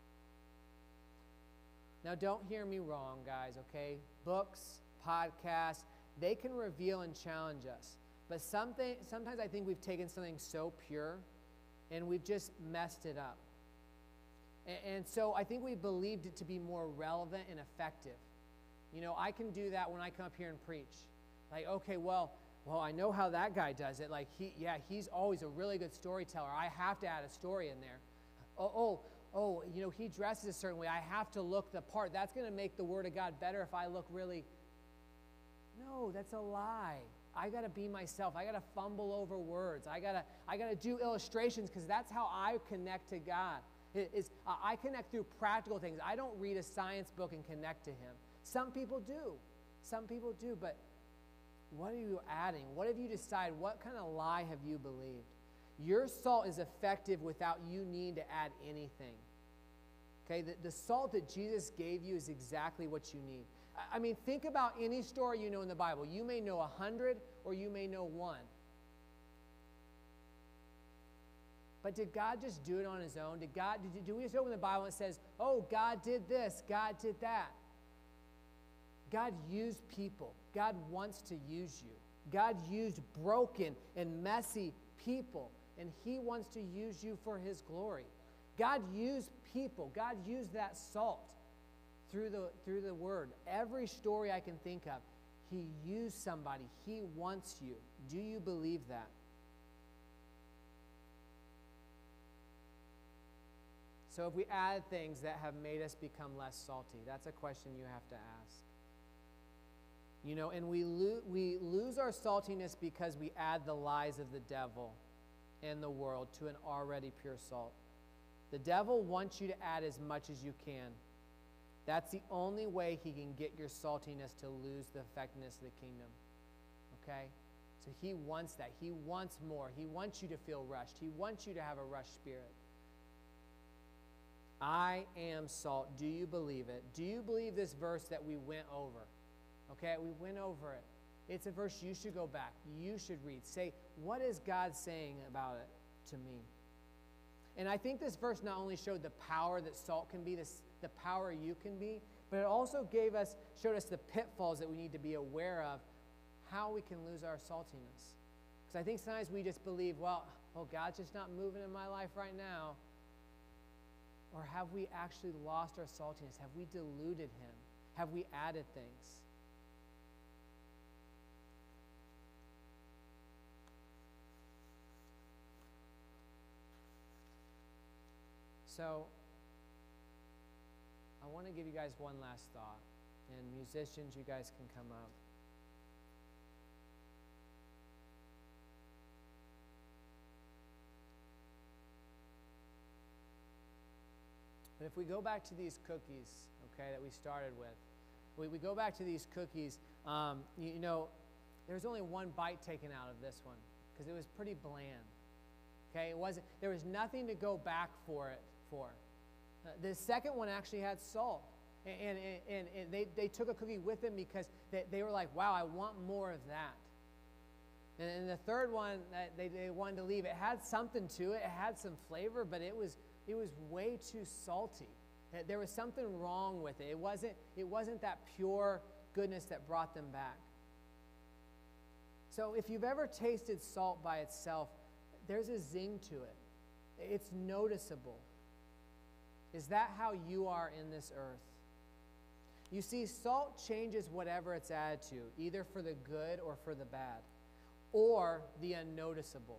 Now, don't hear me wrong, guys, okay? Books, podcasts, they can reveal and challenge us. But something, sometimes I think we've taken something so pure and we've just messed it up. And, and so I think we believed it to be more relevant and effective. You know, I can do that when I come up here and preach. Like, okay, well, well, I know how that guy does it. Like, he, yeah, he's always a really good storyteller. I have to add a story in there. Oh, oh, oh, you know, he dresses a certain way. I have to look the part. That's going to make the Word of God better if I look really... No, that's a lie. I got to be myself. I got to fumble over words. I got to I got to do illustrations because that's how I connect to God. It, it's, uh, I connect through practical things. I don't read a science book and connect to him. Some people do. Some people do, but what are you adding? What have you decided? What kind of lie have you believed? Your salt is effective without you needing to add anything. Okay, the, the salt that Jesus gave you is exactly what you need. I mean, think about any story you know in the Bible. You may know a hundred or you may know one. But did God just do it on his own? Did God, did, do we just open the Bible and it says, oh, God did this, God did that? God used people. God wants to use you. God used broken and messy people, and he wants to use you for his glory. God used people. God used that salt through the, through the word. Every story I can think of, he used somebody. He wants you. Do you believe that? So if we add things that have made us become less salty, that's a question you have to ask. You know, and we, lo- we lose our saltiness because we add the lies of the devil and the world to an already pure salt. The devil wants you to add as much as you can. That's the only way he can get your saltiness to lose the effectiveness of the kingdom. Okay? So he wants that. He wants more. He wants you to feel rushed. He wants you to have a rushed spirit. I am salt. Do you believe it? Do you believe this verse that we went over? Okay, we went over it. It's a verse you should go back. You should read. Say, what is God saying about it to me? And I think this verse not only showed the power that salt can be, this, the power you can be, but it also gave us, showed us the pitfalls that we need to be aware of, how we can lose our saltiness. Because I think sometimes we just believe, well, oh, God's just not moving in my life right now. Or have we actually lost our saltiness? Have we diluted him? Have we added things? So, I want to give you guys one last thought. And musicians, you guys can come up. But if we go back to these cookies, okay, that we started with, we, we go back to these cookies, um, you, you know, there's only one bite taken out of this one because it was pretty bland. Okay, it wasn't, there was nothing to go back for it for. Uh, the second one actually had salt. And, and, and, and they, they took a cookie with them because they, they were like, wow, I want more of that. And, and the third one, that they, they wanted to leave, it had something to it. It had some flavor, but it was, it was way too salty. There was something wrong with it. It wasn't, it wasn't that pure goodness that brought them back. So if you've ever tasted salt by itself, there's a zing to it. It's noticeable. Is that how you are in this earth? You see, salt changes whatever it's added to, either for the good or for the bad, or the unnoticeable.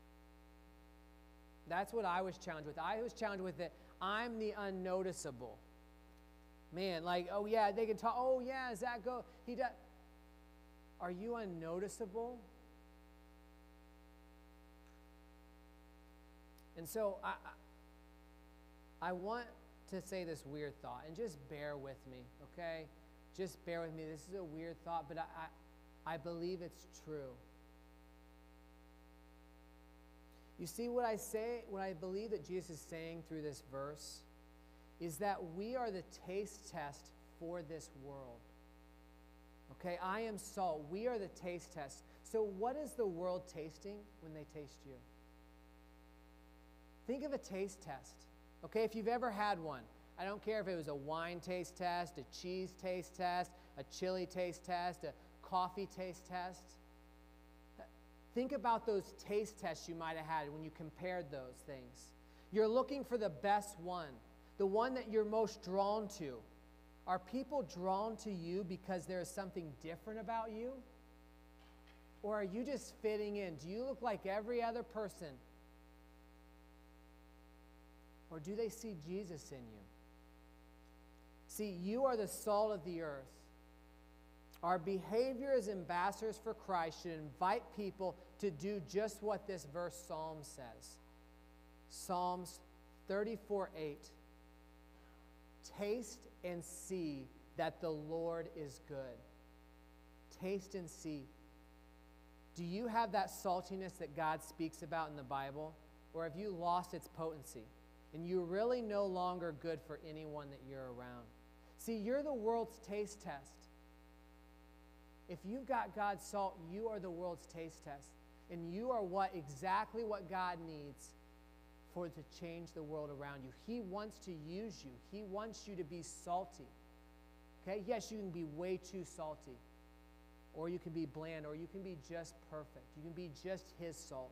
That's what I was challenged with. I was challenged with it. I'm the unnoticeable. Man, like, oh yeah, they can talk. Oh yeah, does that go? He does. Are you unnoticeable? And so I, I, I want to say this weird thought, and just bear with me, okay? Just bear with me. This is a weird thought, but I, I, I believe it's true. You see, what I say, what I believe that Jesus is saying through this verse is that we are the taste test for this world. Okay, I am salt. We are the taste test. So what is the world tasting when they taste you? Think of a taste test. Okay, if you've ever had one, I don't care if it was a wine taste test, a cheese taste test, a chili taste test, a coffee taste test. Think about those taste tests you might have had when you compared those things. You're looking for the best one, the one that you're most drawn to. Are people drawn to you because there is something different about you? Or are you just fitting in? Do you look like every other person? Or do they see Jesus in you? See, you are the salt of the earth. Our behavior as ambassadors for Christ should invite people to do just what this verse Psalm says. Psalms thirty-four eight. Taste and see that the Lord is good. Taste and see. Do you have that saltiness that God speaks about in the Bible? Or have you lost its potency? And you're really no longer good for anyone that you're around. See, you're the world's taste test. If you've got God's salt, you are the world's taste test. And you are what exactly what God needs for to change the world around you. He wants to use you. He wants you to be salty. Okay? Yes, you can be way too salty. Or you can be bland, or you can be just perfect. You can be just His salt.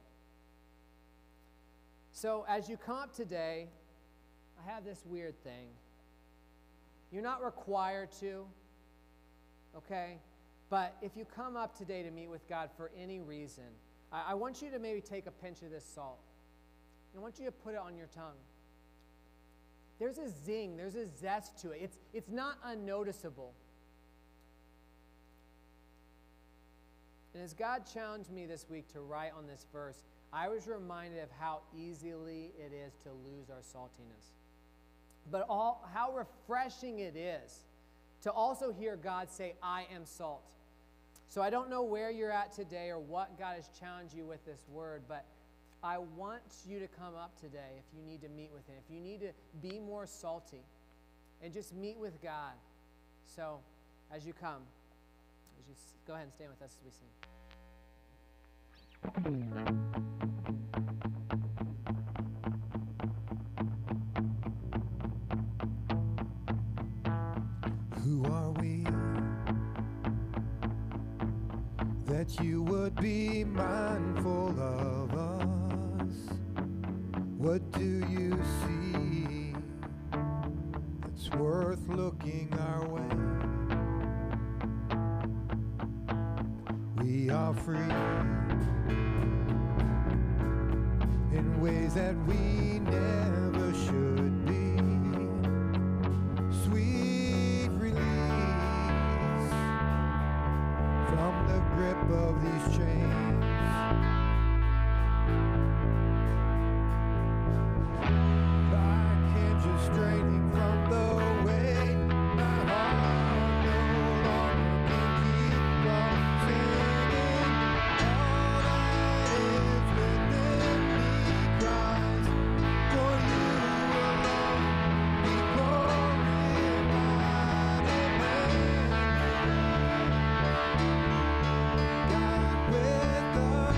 So as you come up today, I have this weird thing. You're not required to, okay? But if you come up today to meet with God for any reason, I, I want you to maybe take a pinch of this salt. And I want you to put it on your tongue. There's a zing, there's a zest to it. It's, it's not unnoticeable. And as God challenged me this week to write on this verse, I was reminded of how easily it is to lose our saltiness. But all, how refreshing it is to also hear God say, I am salt. So I don't know where you're at today or what God has challenged you with this word, but I want you to come up today if you need to meet with Him, if you need to be more salty, and just meet with God. So as you come, as you s- go ahead and stand with us as we sing.
Who are we that you would be mindful of us? What do you see that's worth looking our way? We are free in ways that we never should be. Sweet release from the grip of these chains. Like hinges straining from the weight, my heart no longer can keep on singing. All that is within me cries, for you alone be glorified, Emmanuel, God with us.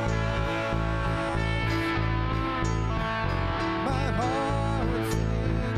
My heart sings.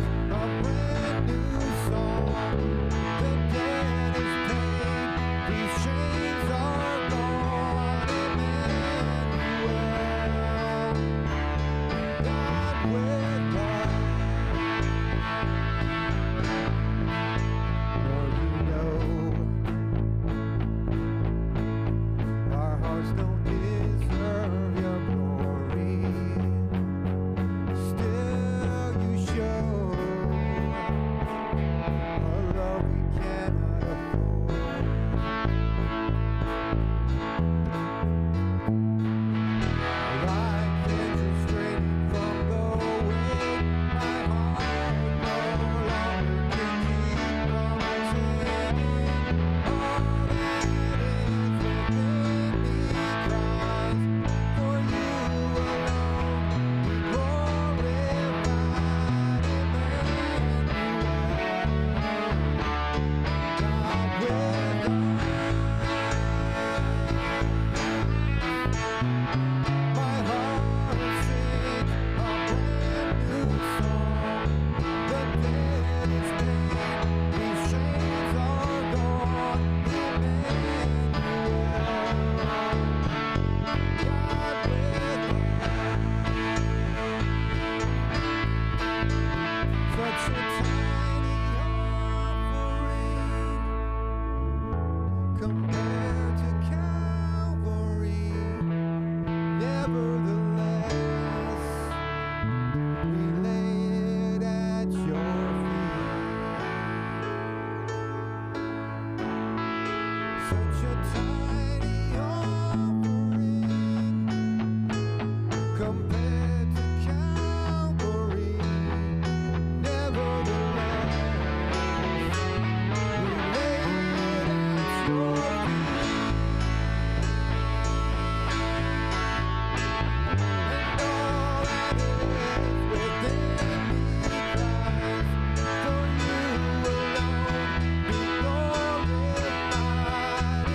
compared to Calvary. Nevertheless, we lay it at your feet. Such a tiny offering compared to Calvary. Nevertheless, we lay it at your feet. And all that is within me cries, for you alone be glorified,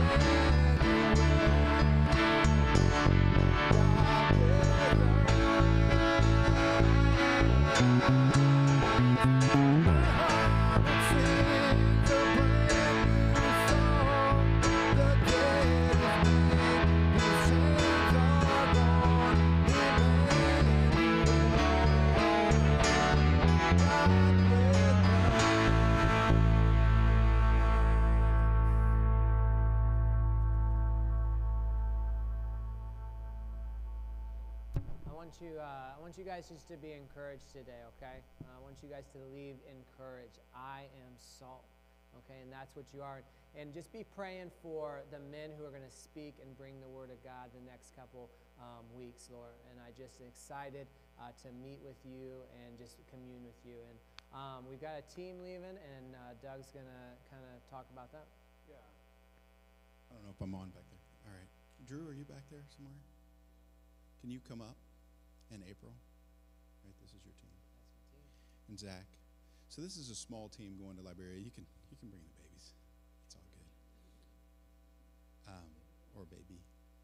I want you, uh, I want you guys just to be encouraged today, okay? Uh, I want you guys to leave encouraged. I am salt, okay? And that's what you are. And just be praying for the men who are going to speak and bring the word of God the next couple um, weeks, Lord. And I just excited uh, to meet with you and just commune with you. And um, we've got a team leaving, and uh, Doug's going to kind of talk about that.
Yeah. I don't know if I'm on back there. All right. Drew, are you back there somewhere? Can you come up? And April? Right, this is your team.
That's my team.
And Zach. So this is a small team going to Liberia. You can you can bring the babies. It's all good. Um, or baby.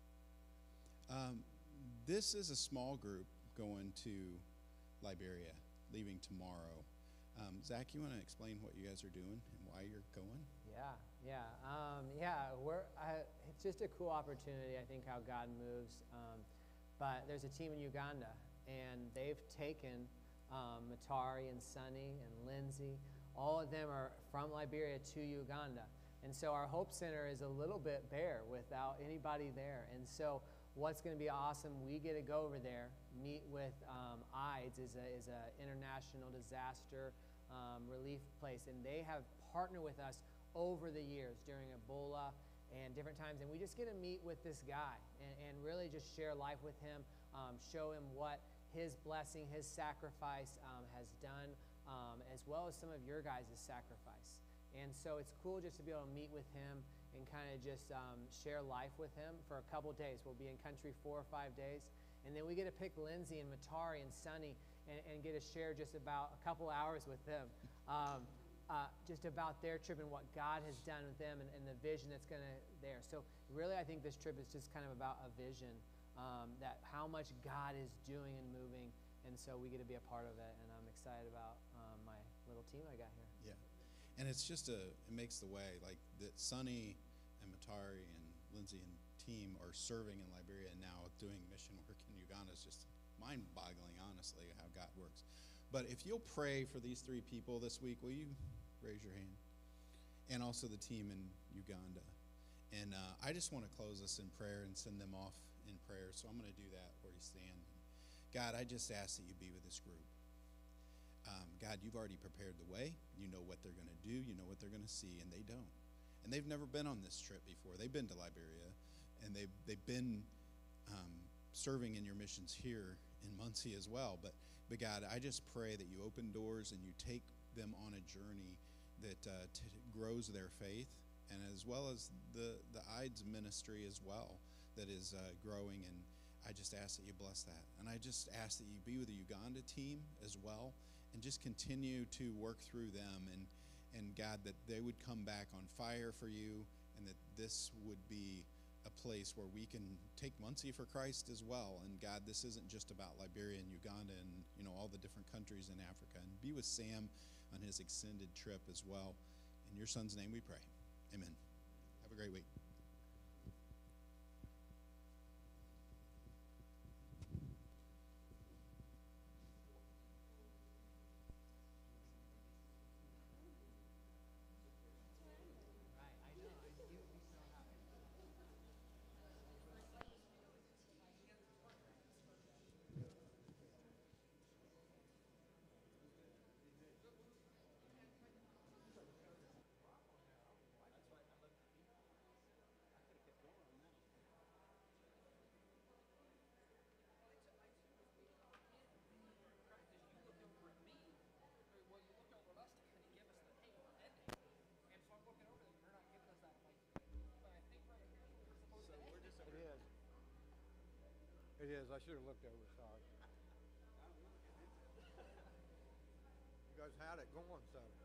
Um, this is a small group going to Liberia, leaving tomorrow. Um, Zach, you want to explain what you guys are doing and why you're going?
Yeah, yeah, um, yeah. We're I, it's just a cool opportunity. I think how God moves. Um, but there's a team in Uganda, and they've taken um, Matari and Sunny and Lindsay. All of them are from Liberia to Uganda, and so our Hope Center is a little bit bare without anybody there. And so what's going to be awesome? We get to go over there, meet with um, I D S, is a is a international disaster um, relief place, and they have partnered with us over the years during Ebola and different times, and we just get to meet with this guy and, and really just share life with him, um, show him what his blessing, his sacrifice um, has done, um, as well as some of your guys' sacrifice. And so it's cool just to be able to meet with him and kind of just um, share life with him for a couple days. We'll be in country four or five days, and then we get to pick Lindsay and Matari and Sunny and, and get to share just about a couple hours with them. Um, Uh, just about their trip and what God has done with them and, and the vision that's going to there. So really, I think this trip is just kind of about a vision um, that how much God is doing and moving, and so we get to be a part of it. And I'm excited about um, my little team I got here.
Yeah, and it's just a it makes the way like that. Sunny and Matari and Lindsay and team are serving in Liberia and now doing mission work in Uganda. Is just mind-boggling, honestly, how God works. But if you'll pray for these three people this week, will you? Raise your hand. And also the team in Uganda. And uh, I just want to close us in prayer and send them off in prayer. So I'm going to do that where you stand. God, I just ask that you be with this group. Um, God, you've already prepared the way. You know what they're going to do. You know what they're going to see, and they don't. And they've never been on this trip before. They've been to Liberia, and they've, they've been um, serving in your missions here in Muncie as well. But, but God, I just pray that you open doors and you take them on a journey that uh, t- grows their faith, and as well as the, the I D S ministry as well that is uh, growing. And I just ask that you bless that. And I just ask that you be with the Uganda team as well and just continue to work through them. And, and God, that they would come back on fire for you, and that this would be a place where we can take Muncie for Christ as well. And God, this isn't just about Liberia and Uganda and, you know, all the different countries in Africa. And be with Sam on his extended trip as well. In your son's name we pray. Amen. Have a great week.
Right, I know. I, you would be so
It is. I should have looked over. Sorry. You guys had it going, so.